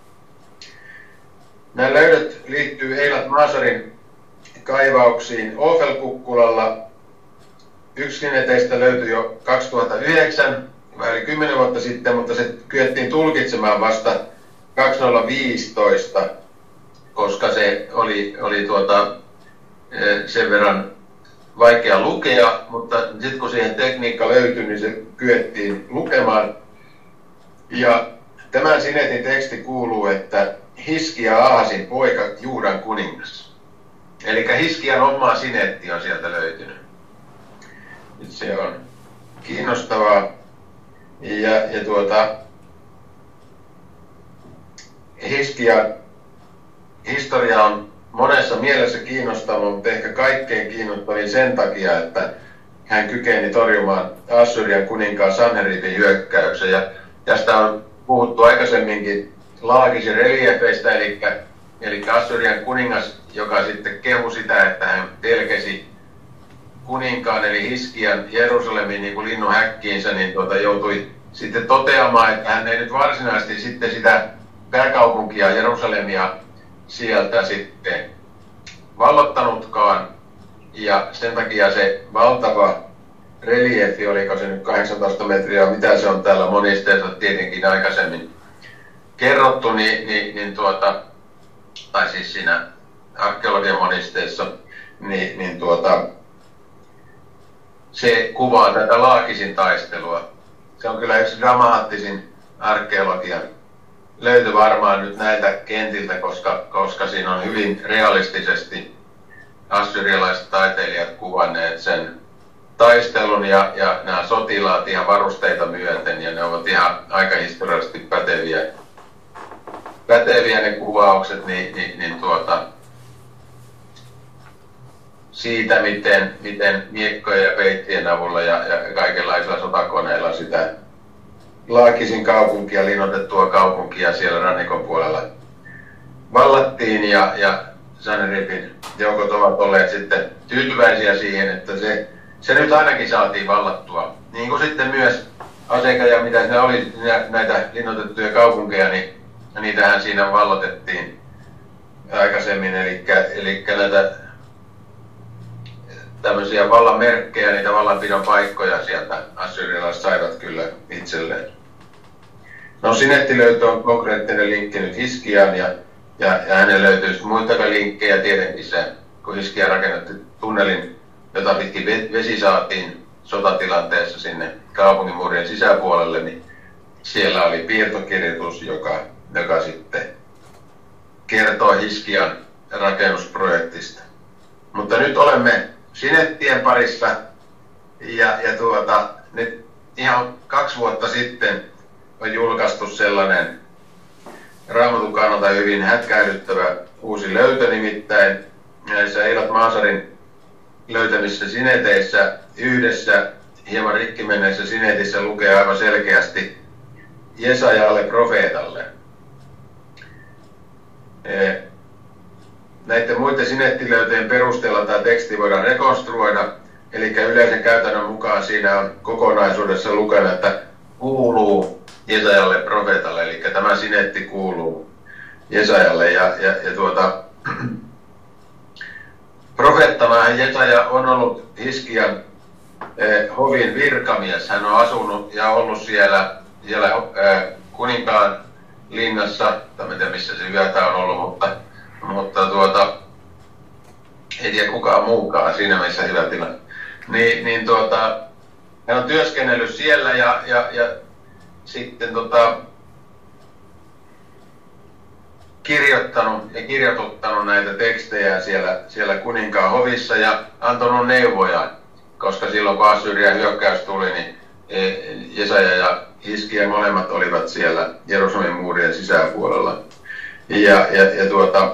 Nämä löydöt liittyy Eilat Maasarin kaivauksiin Ofel-kukkulalla. Yksi sineteistä löytyi jo kaksituhattayhdeksän, vähän yli kymmenen vuotta sitten, mutta se kyettiin tulkitsemaan vasta kaksituhattaviisitoista, koska se oli, oli tuota, sen verran vaikea lukea, mutta sitten kun siihen tekniikka löytyi, niin se kyettiin lukemaan. Ja tämän sinetin teksti kuuluu, että Hiskia Aahasin poika, Juudan kuningas. Eli Hiskian oma sinetti on sieltä löytynyt. Nyt se on kiinnostavaa. Ja, ja tuota, Hiskian historia on monessa mielessä kiinnostava, mutta ehkä kaikkein kiinnostavin sen takia, että hän kykeni torjumaan Assyrian kuninkaan Sanheribin hyökkäyksen. Ja tästä on puhuttu aikaisemminkin Laakis reliefeistä, eli, eli Assyrian kuningas, joka sitten kehui sitä, että hän telkesi kuninkaan eli Hiskian Jerusalemin niin kuin linnun häkkiinsä, niin tuota, joutui sitten toteamaan, että hän ei nyt varsinaisesti sitten sitä pääkaupunkia Jerusalemia sieltä sitten vallottanutkaan. Ja sen takia se valtava reliefi, oliko se nyt kahdeksantoista metriä, mitä se on täällä monisteessa tietenkin aikaisemmin kerrottu, niin, niin, niin tuota, tai siis siinä arkeologian monisteessa, niin, niin tuota, se kuvaa tätä Laakisin taistelua. Se on kyllä yksi dramaattisin arkeologian löytö varmaan nyt näiltä kentiltä, koska, koska siinä on hyvin realistisesti assyrialaiset taiteilijat kuvanneet sen taistelun ja, ja nämä sotilaat ihan varusteita myöten, ja ne ovat ihan aika historiallisesti päteviä, päteviä ne kuvaukset, niin, niin, niin tuota, siitä, miten, miten miekkojen ja peittien avulla ja, ja kaikenlaisilla sotakoneilla sitä Laakisin kaupunkia, linnoitettua kaupunkia siellä rannikon puolella vallattiin, ja, ja Sanheribin joukot ovat olleet sitten tyytyväisiä siihen, että se, se nyt ainakin saatiin vallattua. Niin kuin sitten myös Aseka ja mitä siinä oli näitä linnoitettuja kaupunkeja, niin niitähän siinä vallotettiin aikaisemmin, eli, eli näitä tämmöisiä vallan merkkejä, niitä vallanpidon paikkoja sieltä assyrialaiset saivat kyllä itselleen. No sinettilöytö on konkreettinen linkki nyt Hiskiaan, ja, ja, ja hänen löytyisi muitakin linkkejä tietenkin se, kun Hiskia rakennetti tunnelin, jota pitkin vesi saatiin sotatilanteessa sinne kaupungin muurien sisäpuolelle, niin siellä oli piirtokirjoitus, joka, joka sitten kertoo Hiskian rakennusprojektista. Mutta nyt olemme sinettien parissa, ja, ja tuota, nyt ihan kaksi vuotta sitten on julkaistu sellainen Raamatun kannalta hyvin hätkähdyttävä uusi löytö, nimittäin näissä Eilat Maasarin löytämissä sineteissä yhdessä hieman rikki menneessä sinetissä lukee aivan selkeästi Jesajalle profeetalle. Näiden muiden sinettilöytöjen perusteella tämä teksti voidaan rekonstruoida, eli yleisen käytännön mukaan siinä on kokonaisuudessa lukena, että kuuluu Jesajalle profeetalle, eli tämä sinetti kuuluu Jesajalle. Ja, ja, ja tuota, profeettana Jesaja on ollut Hiskian eh, hovin virkamies. Hän on asunut ja ollut siellä, siellä eh, kuninkaan linnassa, tai en tiedä missä se yötä on ollut, mutta mutta tuota, ei tiedä kukaan muukaan siinä missä hyvä tila. Niin, niin tuota, hän on työskennellyt siellä ja, ja, ja sitten tota, kirjoittanut ja kirjoituttanut näitä tekstejä siellä, siellä kuninkaan hovissa ja antanut neuvoja, koska silloin kun Assyrian hyökkäys tuli, niin Jesaja ja Hiskia molemmat olivat siellä Jerusalemin muurien sisäpuolella. Ja, ja, ja tuota,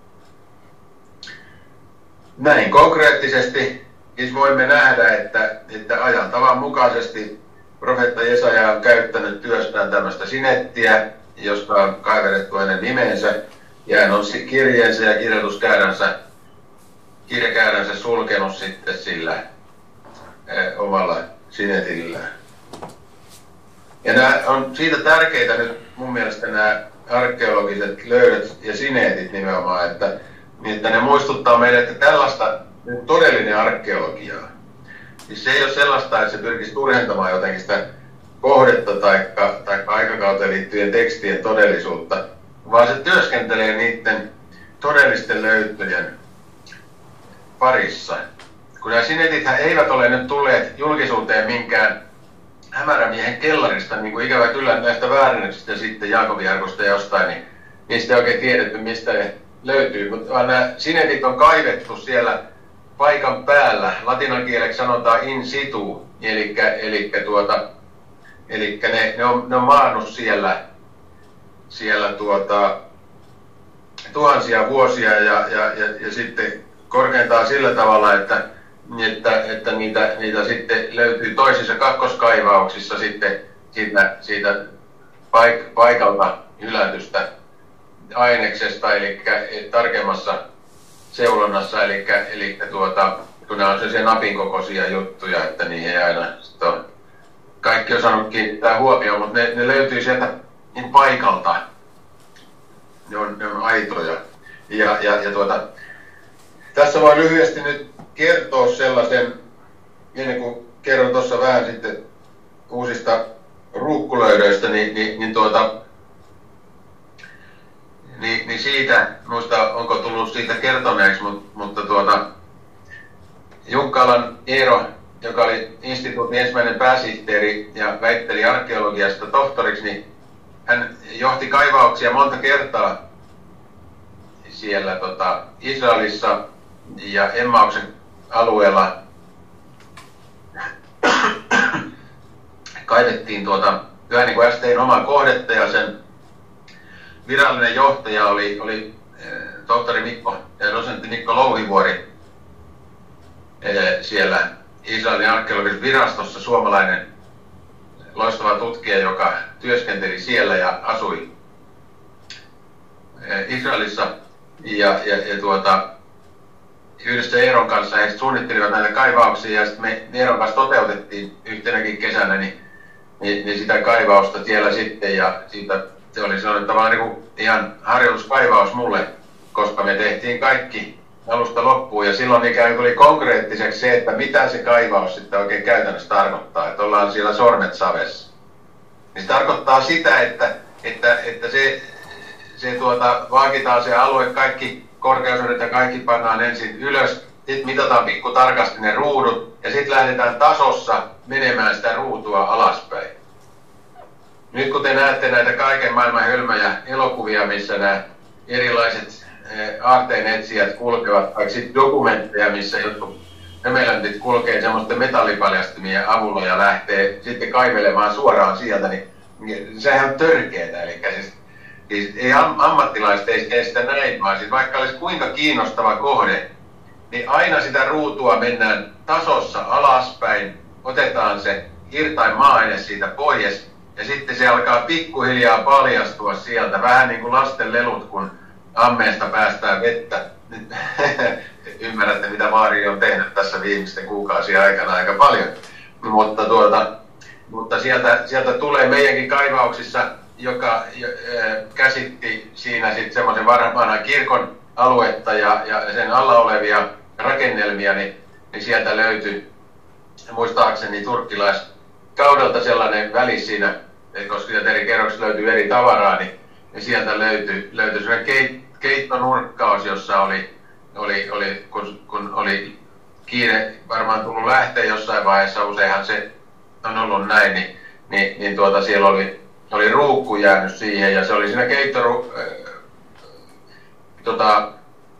näin konkreettisesti siis voimme nähdä, että, että ajan tavan mukaisesti profeetta Jesaja on käyttänyt työstään tämmöistä sinettiä, josta on kaiverrettu hänen nimensä, ja hän on kirjeensä ja kirjoituskäyränsä, kirjakäyränsä sulkenut sitten sillä eh, omalla sinetillään. Ja nämä on siitä tärkeitä nyt mun mielestä nämä arkeologiset löydöt ja sineetit nimenomaan, että, niin että ne muistuttaa meille, että tällaista todellinen arkeologiaa. Siis se ei ole sellaista, että se pyrkisi turhentamaan jotenkin sitä kohdetta tai, tai aikakauteen liittyvien tekstien todellisuutta, vaan se työskentelee niiden todellisten löytöjen parissa. Kun nämä sinetithän eivät ole nyt tulleet julkisuuteen minkään hämärämiehen kellarista, niin kuin ikävä kyllä näistä väärennyksistä ja sitten Jaakobiarkosta jostain, niin niistä ei oikein tiedetty, mistä ne löytyy. Mutta nämä sinetit on kaivettu siellä paikan päällä. Latinan kieleksi sanotaan in situ, eli, eli, tuota, eli ne, ne, on, ne on maannut siellä, siellä tuota, tuhansia vuosia ja, ja, ja, ja sitten korkeintaan sillä tavalla, että Että, että niitä, niitä sitten löytyy toisissa kakkoskaivauksissa sitten siitä, siitä paik, paikalta hylätystä aineksesta, eli tarkemmassa seulonnassa, eli, eli tuota, kun nämä on sellaisia napin kokoisia juttuja, että niihin ei aina on, kaikki on saanut kiinnittää huomioon, mutta ne, ne löytyy sieltä niin paikalta, ne on, ne on aitoja. Ja, ja, ja tuota, tässä voin lyhyesti nyt kertoa sellaisen, ennen kuin kerron tuossa vähän sitten uusista ruukkulöydöistä, niin, niin, niin, tuota, niin, niin siitä, muista onko tullut siitä kertoneeksi, mutta, mutta tuota, Junkkalan Eero, joka oli instituutin ensimmäinen pääsihteeri ja väitteli arkeologiasta tohtoriksi, niin hän johti kaivauksia monta kertaa siellä tota, Israelissa ja Emmauksen alueella. Kaivettiin tuota, vähän niin kuin S T:n omaa kohdetta ja sen virallinen johtaja oli, oli eh, tohtori Mikko ja dosentti Mikko Louhivuori eh, siellä Israelin arkeologisessa virastossa, suomalainen loistava tutkija, joka työskenteli siellä ja asui eh, Israelissa ja, ja, ja tuota, yhdessä Eeron kanssa he suunnittelivat näitä kaivauksia ja sitten me Eeron kanssa toteutettiin yhtenäkin kesänä niin, niin, niin sitä kaivausta siellä sitten ja siitä se oli sellainen tavallaan niin kuin ihan harjoituskaivaus mulle, koska me tehtiin kaikki alusta loppuun ja silloin ikään kuin tuli konkreettiseksi se, että mitä se kaivaus sitten oikein käytännössä tarkoittaa, että ollaan siellä sormet savessa. Niin se tarkoittaa sitä, että, että, että se, se tuota, vaakitaan se alue, kaikki korkeusuudet ja kaikki pannaan ensin ylös, sitten mitataan pikku tarkasti ne ruudut ja sitten lähdetään tasossa menemään sitä ruutua alaspäin. Nyt kun te näette näitä kaiken maailman hölmöjä elokuvia, missä nämä erilaiset aarteenetsijät kulkevat, tai sitten dokumentteja, missä jotkut hömelöntit kulkee semmoisten metallipaljastimien avulla ja lähtee sitten kaivelemaan suoraan sieltä, niin sehän on törkeetä. Eli siis, siis ei am, ammattilaiset ei tee sitä näin, vaan siis vaikka olisi kuinka kiinnostava kohde, niin aina sitä ruutua mennään tasossa alaspäin, otetaan se irtain maa-aine siitä pois, ja sitten se alkaa pikkuhiljaa paljastua sieltä, vähän niin kuin lasten lelut, kun ammeesta päästään vettä. Nyt ymmärrätte, mitä Maari on tehnyt tässä viimeisten kuukausien aikana aika paljon. Mutta, tuota, mutta sieltä, sieltä tulee meidänkin kaivauksissa, joka käsitti siinä sitten semmoisen vanhan kirkon aluetta ja, ja sen alla olevia rakennelmia, niin, niin sieltä löytyi muistaakseni turkkilaiskaudelta sellainen väli siinä, koska sieltä eri kerroksissa löytyy eri tavaraa, niin, niin sieltä löytyi, löytyi sellainen keit, keittonurkkaus, jossa oli, oli, oli kun, kun oli kiire varmaan tullut lähteä jossain vaiheessa, useinhan se on ollut näin, niin, niin, niin tuota, siellä oli, oli ruukku jäänyt siihen ja se oli siinä keittoru, äh, tota,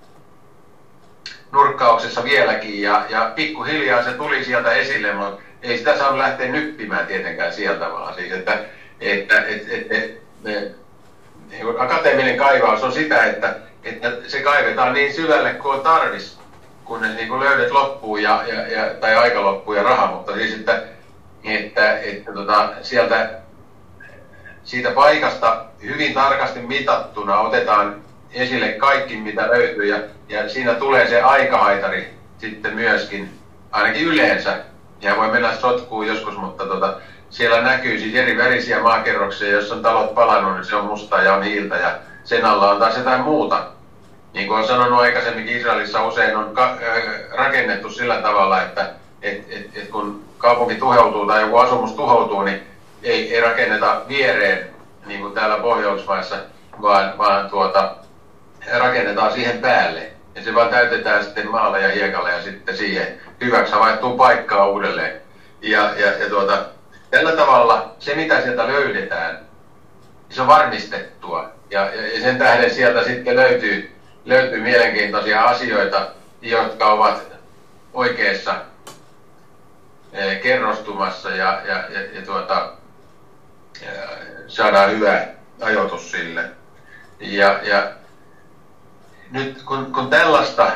nurkkauksessa vieläkin ja, ja pikkuhiljaa se tuli sieltä esille, mutta ei sitä saanut lähteä nyppimään tietenkään sieltä, vaan siis, että, että et, et, et, et, akateeminen kaivaus on sitä, että, että se kaivetaan niin syvälle kuin on tarvis, kunnes niin kuin löydät loppuu ja, ja, ja, tai aika loppuu ja raha, mutta siis, että, että, että tota, sieltä siitä paikasta hyvin tarkasti mitattuna otetaan esille kaikki, mitä löytyy, ja, ja siinä tulee se aikahaitari sitten myöskin, ainakin yleensä, ja voi mennä sotkuun joskus, mutta tota, siellä näkyy siis eri värisiä maakerroksia, jos on talot palannut, niin se on mustaa ja on hiiltä, ja sen alla on taas jotain muuta. Niin kuin olen sanonut aikaisemmin, Israelissa usein on ka- äh, rakennettu sillä tavalla, että et, et, et kun kaupunki tuhoutuu tai joku asumus tuhoutuu, niin ei, ei rakenneta viereen, niin kuin täällä Pohjoismaissa, vaan, vaan tuota, rakennetaan siihen päälle. Ja se vaan täytetään sitten maalla ja hiekalla ja sitten siihen hyväksi havaittuu paikkaa uudelleen. Ja, ja, ja tuota, tällä tavalla se, mitä sieltä löydetään, se on varmistettua. Ja, ja, ja sen tähden sieltä sitten löytyy, löytyy mielenkiintoisia asioita, jotka ovat oikeassa eh, kerrostumassa ja, ja, ja, ja tuota, ja saadaan hyvä ajoitus sille. Ja, ja nyt kun, kun tällaista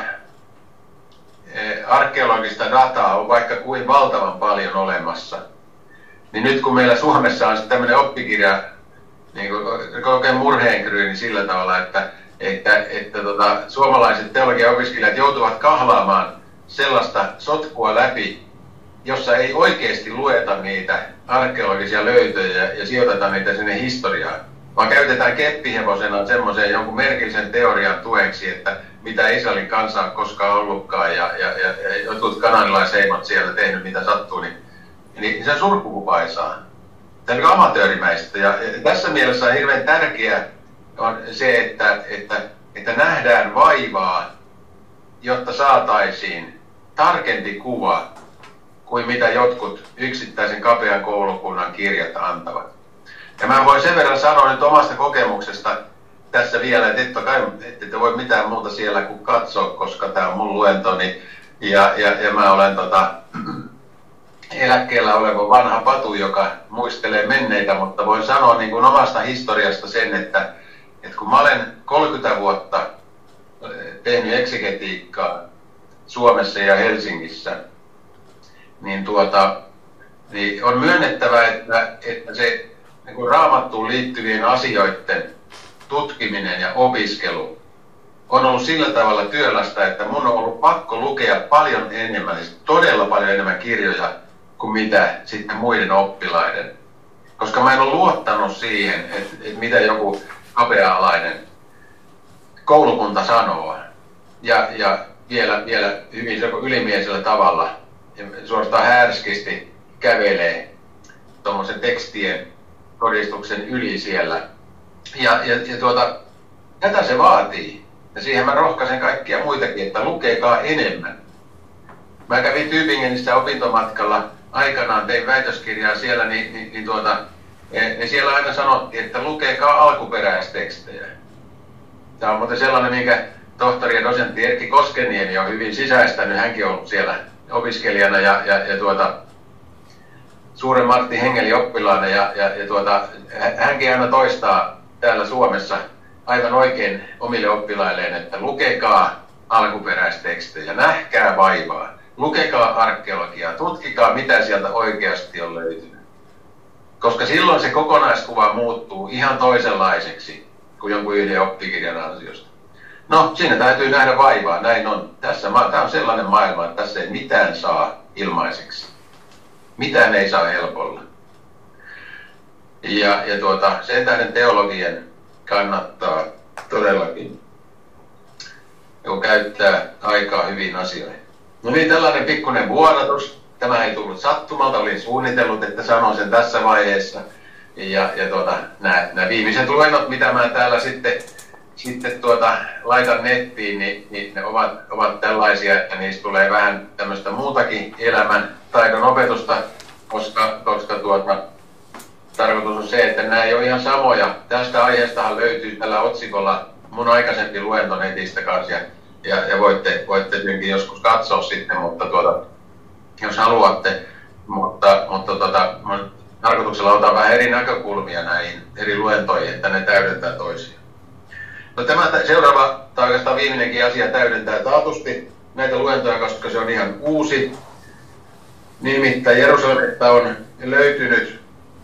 eh, arkeologista dataa on vaikka kuin valtavan paljon olemassa, niin nyt kun meillä Suomessa on tämmöinen oppikirja, niin kuin oikein murheenkryyni sillä tavalla, että, että, että tota, suomalaiset teologiaopiskelijat joutuvat kahlaamaan sellaista sotkua läpi, jossa ei oikeasti lueta niitä arkeologisia löytöjä ja sijoiteta niitä sinne historiaan. vaan käytetään keppihevosena semmoiseen jonkun merkillisen teorian tueksi, että mitä Israelin kansa on koskaan ollutkaan ja, ja, ja, ja jotkut kanadilaisheimot siellä tehnyt mitä sattuu, niin, niin se on surkukupaisaa. Tämä on amatöörimäistä ja, ja tässä mielessä on hirveän tärkeää on se, että, että, että nähdään vaivaa, jotta saataisiin tarkempi kuva kuin mitä jotkut yksittäisen kapean koulukunnan kirjat antavat. Ja mä voin sen verran sanoa nyt omasta kokemuksesta tässä vielä, että ette kai ette voi mitään muuta siellä kuin katsoa, koska tämä on mun luentoni ja, ja, ja mä olen tota, eläkkeellä oleva vanha patu, joka muistelee menneitä, mutta voin sanoa niin kuin omasta historiasta sen, että, että kun mä olen kolmekymmentä vuotta tehnyt eksegetiikkaa Suomessa ja Helsingissä, niin, tuota, niin on myönnettävä, että, että se niin kuin Raamattuun liittyvien asioiden tutkiminen ja opiskelu on ollut sillä tavalla työlästä, että mun on ollut pakko lukea paljon enemmän, siis todella paljon enemmän kirjoja kuin mitä sitten muiden oppilaiden. Koska mä en ole luottanut siihen, että, että mitä joku kapea-alainen koulukunta sanoo. Ja, ja vielä, vielä hyvin ylimiesellä tavalla ja suorastaan härskisti kävelee tuommoisen tekstien todistuksen yli siellä. Ja, ja, ja tuota, tätä se vaatii. Ja siihen mä rohkaisen kaikkia muitakin, että lukekaa enemmän. Mä kävin Tübingenissä opintomatkalla, aikanaan tein väitöskirjaa siellä, niin, niin, niin, tuota, niin siellä aina sanottiin, että lukekaa alkuperäistekstejä. Tämä on muuten sellainen, minkä tohtori ja dosentti Erkki Koskeniemi on hyvin sisäistänyt. Hänkin on ollut siellä opiskelijana ja, ja, ja tuota, suuren Martti Hengeli oppilaana ja, ja, ja tuota, hänkin aina toistaa täällä Suomessa aivan oikein omille oppilailleen, että lukekaa alkuperäistekstejä, nähkää vaivaa, lukekaa arkeologiaa, tutkikaa mitä sieltä oikeasti on löytynyt. Koska silloin se kokonaiskuva muuttuu ihan toisenlaiseksi kuin jonkun yhden oppikirjan ansiosta. No, siinä täytyy nähdä vaivaa, näin on. Tässä, tämä on sellainen maailma, että tässä ei mitään saa ilmaiseksi. Mitään ei saa helpolla. Ja, ja tuota, sen tähden teologien kannattaa todellakin käyttää aikaa hyvin asioihin. No niin, tällainen pikkuinen vuodatus. Tämä ei tullut sattumalta, olin suunnitellut, että sanon sen tässä vaiheessa. Ja, ja tuota, nämä, nämä viimeiset luennot, mitä mä täällä sitten, sitten tuota, laitan nettiin, niin, niin ne ovat, ovat tällaisia, että niistä tulee vähän tämmöistä muutakin elämän taidon opetusta, koska, koska tuota, tarkoitus on se, että nämä ei ole ihan samoja. Tästä aiheestahan löytyy tällä otsikolla mun aikaisempi luento netistä kanssa, ja, ja, ja voitte, voitte joskus katsoa sitten, mutta tuota, jos haluatte. Mutta, mutta tuota, tarkoituksella otan vähän eri näkökulmia näihin eri luentoihin, että ne täydentää toisiaan. No, tämä seuraava, tai oikeastaan viimeinenkin asia täydentää taatusti näitä luentoja, koska se on ihan uusi. Nimittäin Jerusalemista on löytynyt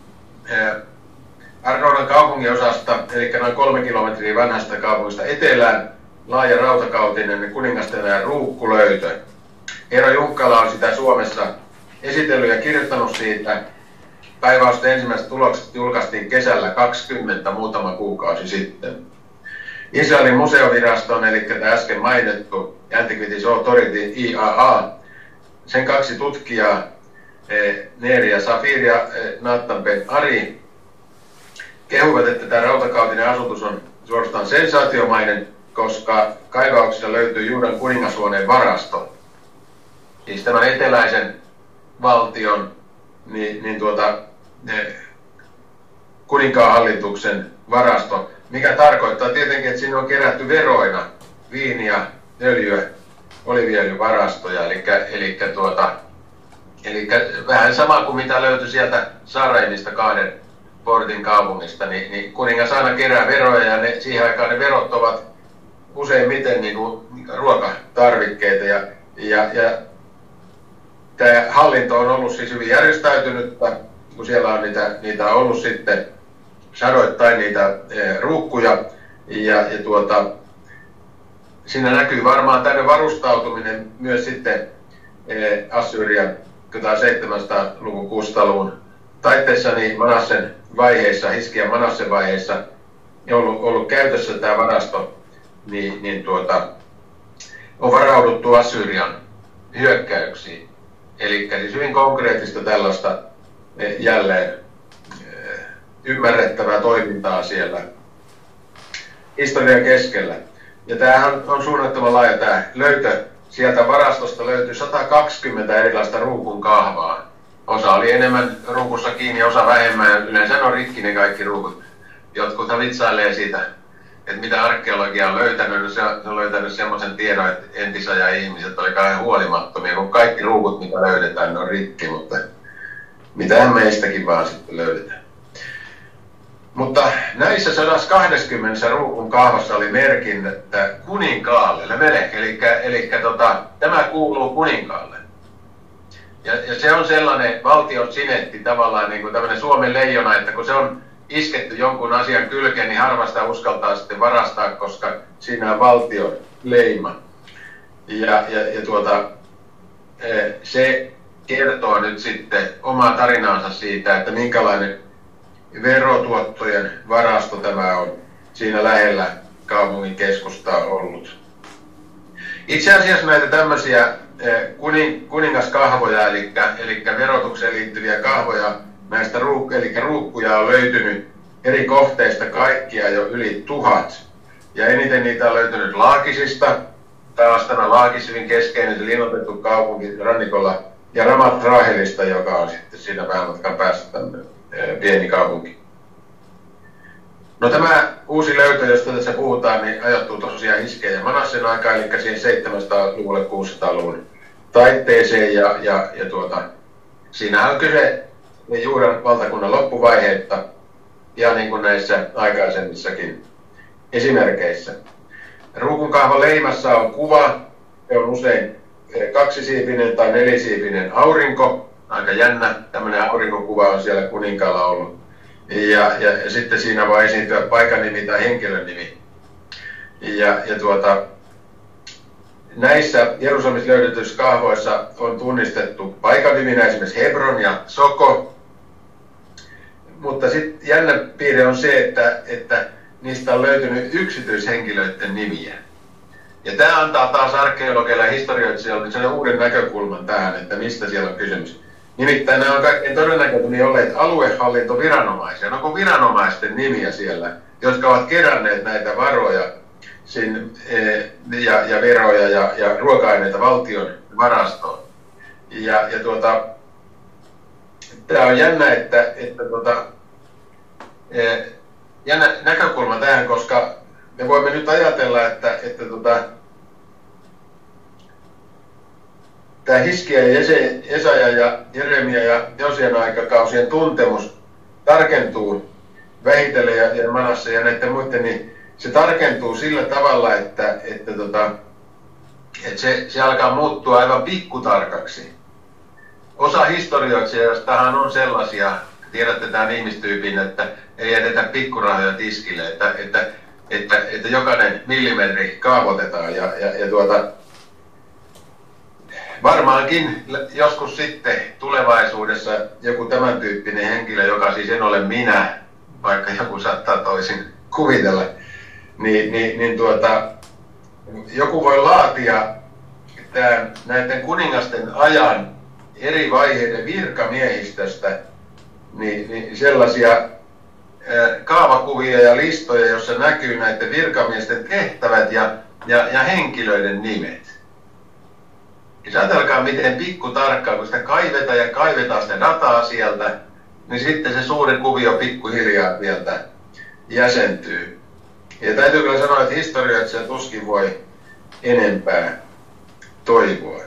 Arnoldan kaupunginosasta, eli noin kolme kilometriä vanhasta kaupungista etelään, laaja rautakautinen kuningasten ruukkulöytö. Eero Junkkala on sitä Suomessa esitellyt ja kirjoittanut siitä. Päiväysten ensimmäiset tulokset julkaistiin kesällä kaksikymmentä, muutama kuukausi sitten. Israelin museoviraston, eli tämä äsken mainittu Antiquities Authority, I A A, sen kaksi tutkijaa, Neeri ja Safir ja Nathan Ben Ari, kehuvat, että tämä rautakautinen asutus on suorastaan sensaatiomainen, koska kaivauksissa löytyy Juudan kuningashuoneen varasto. Siis tämän eteläisen valtion niin, niin tuota, kuninkaan hallituksen varasto, mikä tarkoittaa tietenkin, että sinne on kerätty veroina viiniä, öljyä, oliviöljyvarastoja, eli, eli, tuota, eli vähän sama kuin mitä löytyi sieltä Saraimista kahden portin kaupungista, niin, niin kuningas aina kerää veroja ja ne, siihen aikaan ne verot ovat useimmiten niin kuin ruokatarvikkeita ja, ja, ja tämä hallinto on ollut siis hyvin järjestäytynyttä, kun siellä on niitä, niitä on ollut sitten sadoittain niitä e, ruukkuja ja, ja tuota, siinä näkyy varmaan tänne varustautuminen myös sitten e, Assyrian seitsemänsadan luvun kuudensadan luvun taitteessa niin Manassen vaiheissa, Hiskian Manassen vaiheissa ollut, ollut käytössä tämä varasto, niin, niin tuota, on varauduttu Assyrian hyökkäyksiin. Eli siis hyvin konkreettista tällaista jälleen ymmärrettävää toimintaa siellä historian keskellä. Ja tämähän on suunnattoman laaja tämä löytö. Sieltä varastosta löytyi sata kaksikymmentä erilaista ruukun kahvaa. Osa oli enemmän ruukussa kiinni, osa vähemmän, ja yleensä on rikki ne kaikki ruukut. Jotkut vitsailee siitä, että mitä arkeologia on löytänyt. Se on löytänyt semmoisen tiedon, että entisajan ihmiset oli kauhean huolimattomia, kun kaikki ruukut, mitä löydetään, ne on rikki, mutta mitähän meistäkin vaan sitten löydetään. Mutta näissä sata kaksikymmentä ruukun kahvassa oli merkintä kuninkaalle, Lemelek, eli, eli tota, tämä kuuluu kuninkaalle. Ja, ja se on sellainen valtion sinetti tavallaan, niin kuin tämmöinen Suomen leijona, että kun se on isketty jonkun asian kylkeen, niin harvasta uskaltaa sitten varastaa, koska siinä on valtion leima. Ja, ja, ja tuota, se kertoo nyt sitten omaa tarinaansa siitä, että minkälainen verotuottojen varasto tämä on siinä lähellä kaupungin keskustaa ollut. Itse asiassa näitä tämmöisiä kuning, kuningaskahvoja, eli, eli verotukseen liittyviä kahvoja, näistä ruuk, eli ruukkuja on löytynyt eri kohteista kaikkia jo yli tuhat. Ja eniten niitä on löytynyt Laakisista, taas tämä Laakis hyvin keskeinen, se linnoitettu kaupunki rannikolla, ja Ramat Rahelista, joka on sitten siinä vähän matkan päässä tämmöinen pieni kaupunki. No tämä uusi löytö, josta tässä puhutaan, niin ajoittuu tosiaan Hiskeen ja Manassen aikaan, eli siihen seitsemänsataa-luvulle, kuusisataa-luvun taitteeseen, ja, ja, ja tuota, siinähän on kyse Juudan valtakunnan loppuvaiheetta, ja niin kuin näissä aikaisemmissakin esimerkkeissä. Ruukunkahvan leimassa on kuva, se on usein kaksisiipinen tai nelisiipinen aurinko, aika jännä, tämmöinen aurinkokuva on siellä kuninkaalla ollut. Ja, ja, ja sitten siinä voi esiintyä paikan nimi tai henkilön nimi. Ja, ja tuota, näissä Jerusalemissa löydetyissä kahvoissa on tunnistettu paikan niminä esimerkiksi Hebron ja Soko. Mutta sitten jännä piirre on se, että, että niistä on löytynyt yksityishenkilöiden nimiä. Ja tämä antaa taas arkeologeille ja historioitsijoille sen uuden näkökulman tähän, että mistä siellä on kysymys. Nimittäin nämä on kaikkein todennäköisemmin olleet aluehallintoviranomaisia. Onko viranomaisten nimiä siellä, jotka ovat keränneet näitä varoja sin, ja, ja veroja ja, ja ruoka-aineita valtion varastoon. Ja, ja tuota, tämä on jännä, että, että tuota, jännä näkökulma tähän, koska me voimme nyt ajatella, että, että tuota, tämä Hiskia ja Jesaja ja Jeremia ja Josian aikakausien tuntemus tarkentuu vähitellen ja, ja Manasse ja näiden muiden, niin se tarkentuu sillä tavalla, että, että, tota, että se, se alkaa muuttua aivan pikkutarkaksi. Osa historioitsijoistahan on sellaisia, tiedätte tämän ihmistyypin, että ei jätetä pikkurahoja tiskille, että, että, että, että jokainen millimetri kaavoitetaan ja, ja, ja tuota, varmaankin joskus sitten tulevaisuudessa joku tämän tyyppinen henkilö, joka siis en ole minä, vaikka joku saattaa toisin kuvitella, niin, niin, niin tuota, joku voi laatia tämän, näiden kuningasten ajan eri vaiheiden virkamiehistöstä niin, niin sellaisia ää, kaavakuvia ja listoja, joissa näkyy näiden virkamiesten tehtävät ja, ja, ja henkilöiden nimet. Ja ajatelkaa, miten pikkutarkkaan, kun sitä kaivetaan ja kaivetaan sitä dataa sieltä, niin sitten se suuri kuvio pikkuhiljaa sieltä jäsentyy. Ja täytyy kyllä sanoa, että historioitsija tuskin voi enempää toivoa.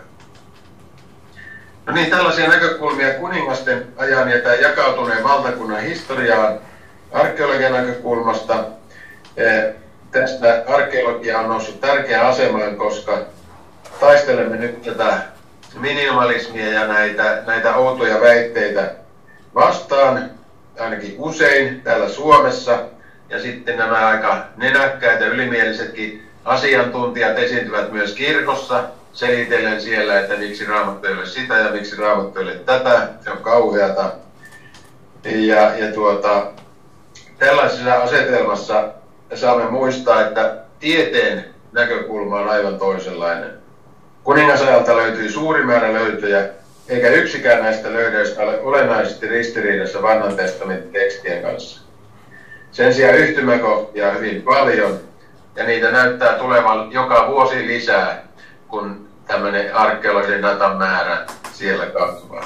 No niin, tällaisia näkökulmia kuningasten ajan ja tämän jakautuneen valtakunnan historiaan arkeologian näkökulmasta. Tästä arkeologia on noussut tärkeään asemaan, koska taistelemme nyt tätä minimalismia ja näitä, näitä outoja väitteitä vastaan, ainakin usein täällä Suomessa. Ja sitten nämä aika nenäkkäät ja ylimielisetkin asiantuntijat esiintyvät myös kirkossa, selitellen siellä, että miksi Raamattu ei ole sitä ja miksi Raamattu ei ole tätä. Se on kauheata. Ja, ja tuota, tällaisessa asetelmassa saamme muistaa, että tieteen näkökulma on aivan toisenlainen. Kuningasajalta löytyy suuri määrä löytöjä, eikä yksikään näistä löydöistä ole olennaisesti ristiriidassa vanhan testamentin tekstien kanssa. Sen sijaan yhtymäkohtia on hyvin paljon, ja niitä näyttää tulevan joka vuosi lisää, kun tämmöinen arkeologisen datan määrä siellä kasvaa.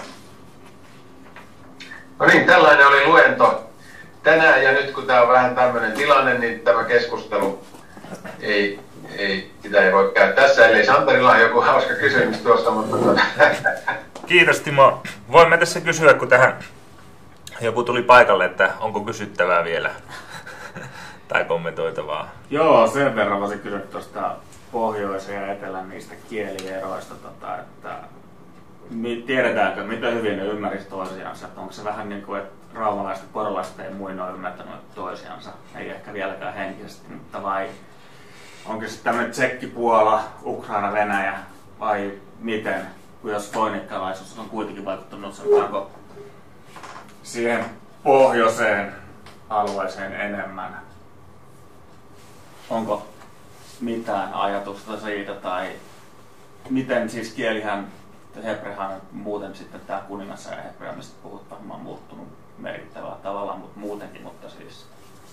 No niin, tällainen oli luento tänään, ja nyt kun tämä on vähän tämmöinen tilanne, niin tämä keskustelu ei, ei, sitä ei voi käydä tässä, ellei Santarilla on joku hauska kysymys tuosta, mutta... Kiitos Timo. Voimme tässä kysyä, kun tähän joku tuli paikalle, että onko kysyttävää vielä tai kommentoitavaa. Joo, sen verran voisin kysyä tuosta pohjoisen ja etelän niistä kielieroista, tota, että tiedetäänkö, miten hyvin ne ymmärsivät toisiansa, että onko se vähän niin kuin, että raumalaiset ja porolaiset ei muin ole ymmärtänyt toisiansa, ei ehkä vieläkään henkisesti, mutta vai onko se tämmöinen Tsekki-Puola, Ukraina, Venäjä vai miten, kun jos foinikkalaisuus on kuitenkin vaikuttanut, sanotaanko siihen pohjoiseen alueeseen enemmän. Onko mitään ajatusta siitä tai miten siis kielihän, hebreahan muuten sitten tämä kuningas ja hebrea, mistä puhutaan, on muuttunut merkittävällä tavalla, mutta muutenkin, mutta siis...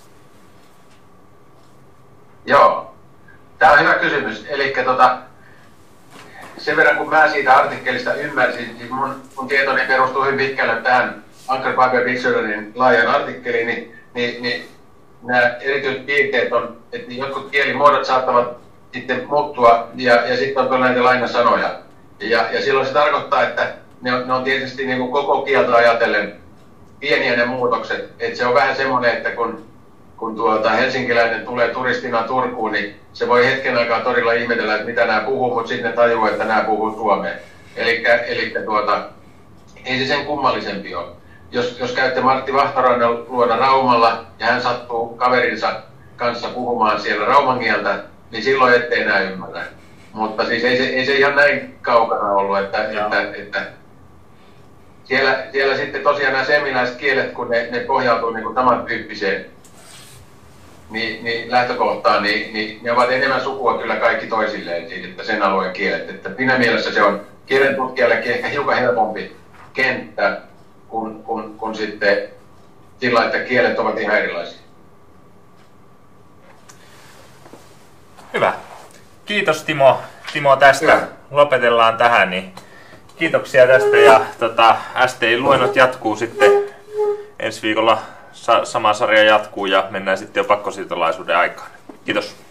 Joo, tämä on hyvä kysymys. Eli tota, sen verran kun mä siitä artikkelista ymmärsin, siis mun, mun tietoni perustuu hyvin pitkälle tähän Anchor Bible Dictionaryn laajan artikkeliin, niin, niin, niin nämä erityiset piirteet on, että jotkut kielimuodot saattavat sitten muuttua ja, ja sitten on näitä lainasanoja. Ja, ja silloin se tarkoittaa, että ne on, ne on tietysti niin kuin koko kieltä ajatellen pieniä ne muutokset. Että se on vähän semmoinen, että kun, kun tuota helsinkiläinen tulee turistina Turkuun, niin se voi hetken aikaa torilla ihmetellä, että mitä nämä puhuu, mutta sitten ne tajuu, että nämä puhuu suomea. Eli tuota, ei se sen kummallisempi ole. Jos, jos käytte Martti Vahtorannan luona Raumalla ja hän sattuu kaverinsa kanssa puhumaan siellä rauman kieltä, niin silloin ette enää ymmärrä. Mutta siis ei se, ei se ihan näin kaukana ollut, että, että, että siellä, siellä sitten tosiaan nämä seminaiset kielet, kun ne, ne pohjautuu niin kuin samantyyppiseen niin, niin lähtökohtaan, niin, niin ne ovat enemmän sukua kyllä kaikki toisilleen, siis, että sen alueen kielet. Että siinä mielessä se on kielen tutkijallekin ehkä hiukan helpompi kenttä, kun, kun, kun sitten sillä, että kielet ovat ihan erilaisia. Hyvä. Kiitos Timo, Timo tästä. Hyvä. Lopetellaan tähän. Niin kiitoksia tästä ja tota, S T I-luennot jatkuu sitten. Ensi viikolla sa- sama sarja jatkuu ja mennään sitten jo pakkosiirtolaisuuden aikaan. Kiitos.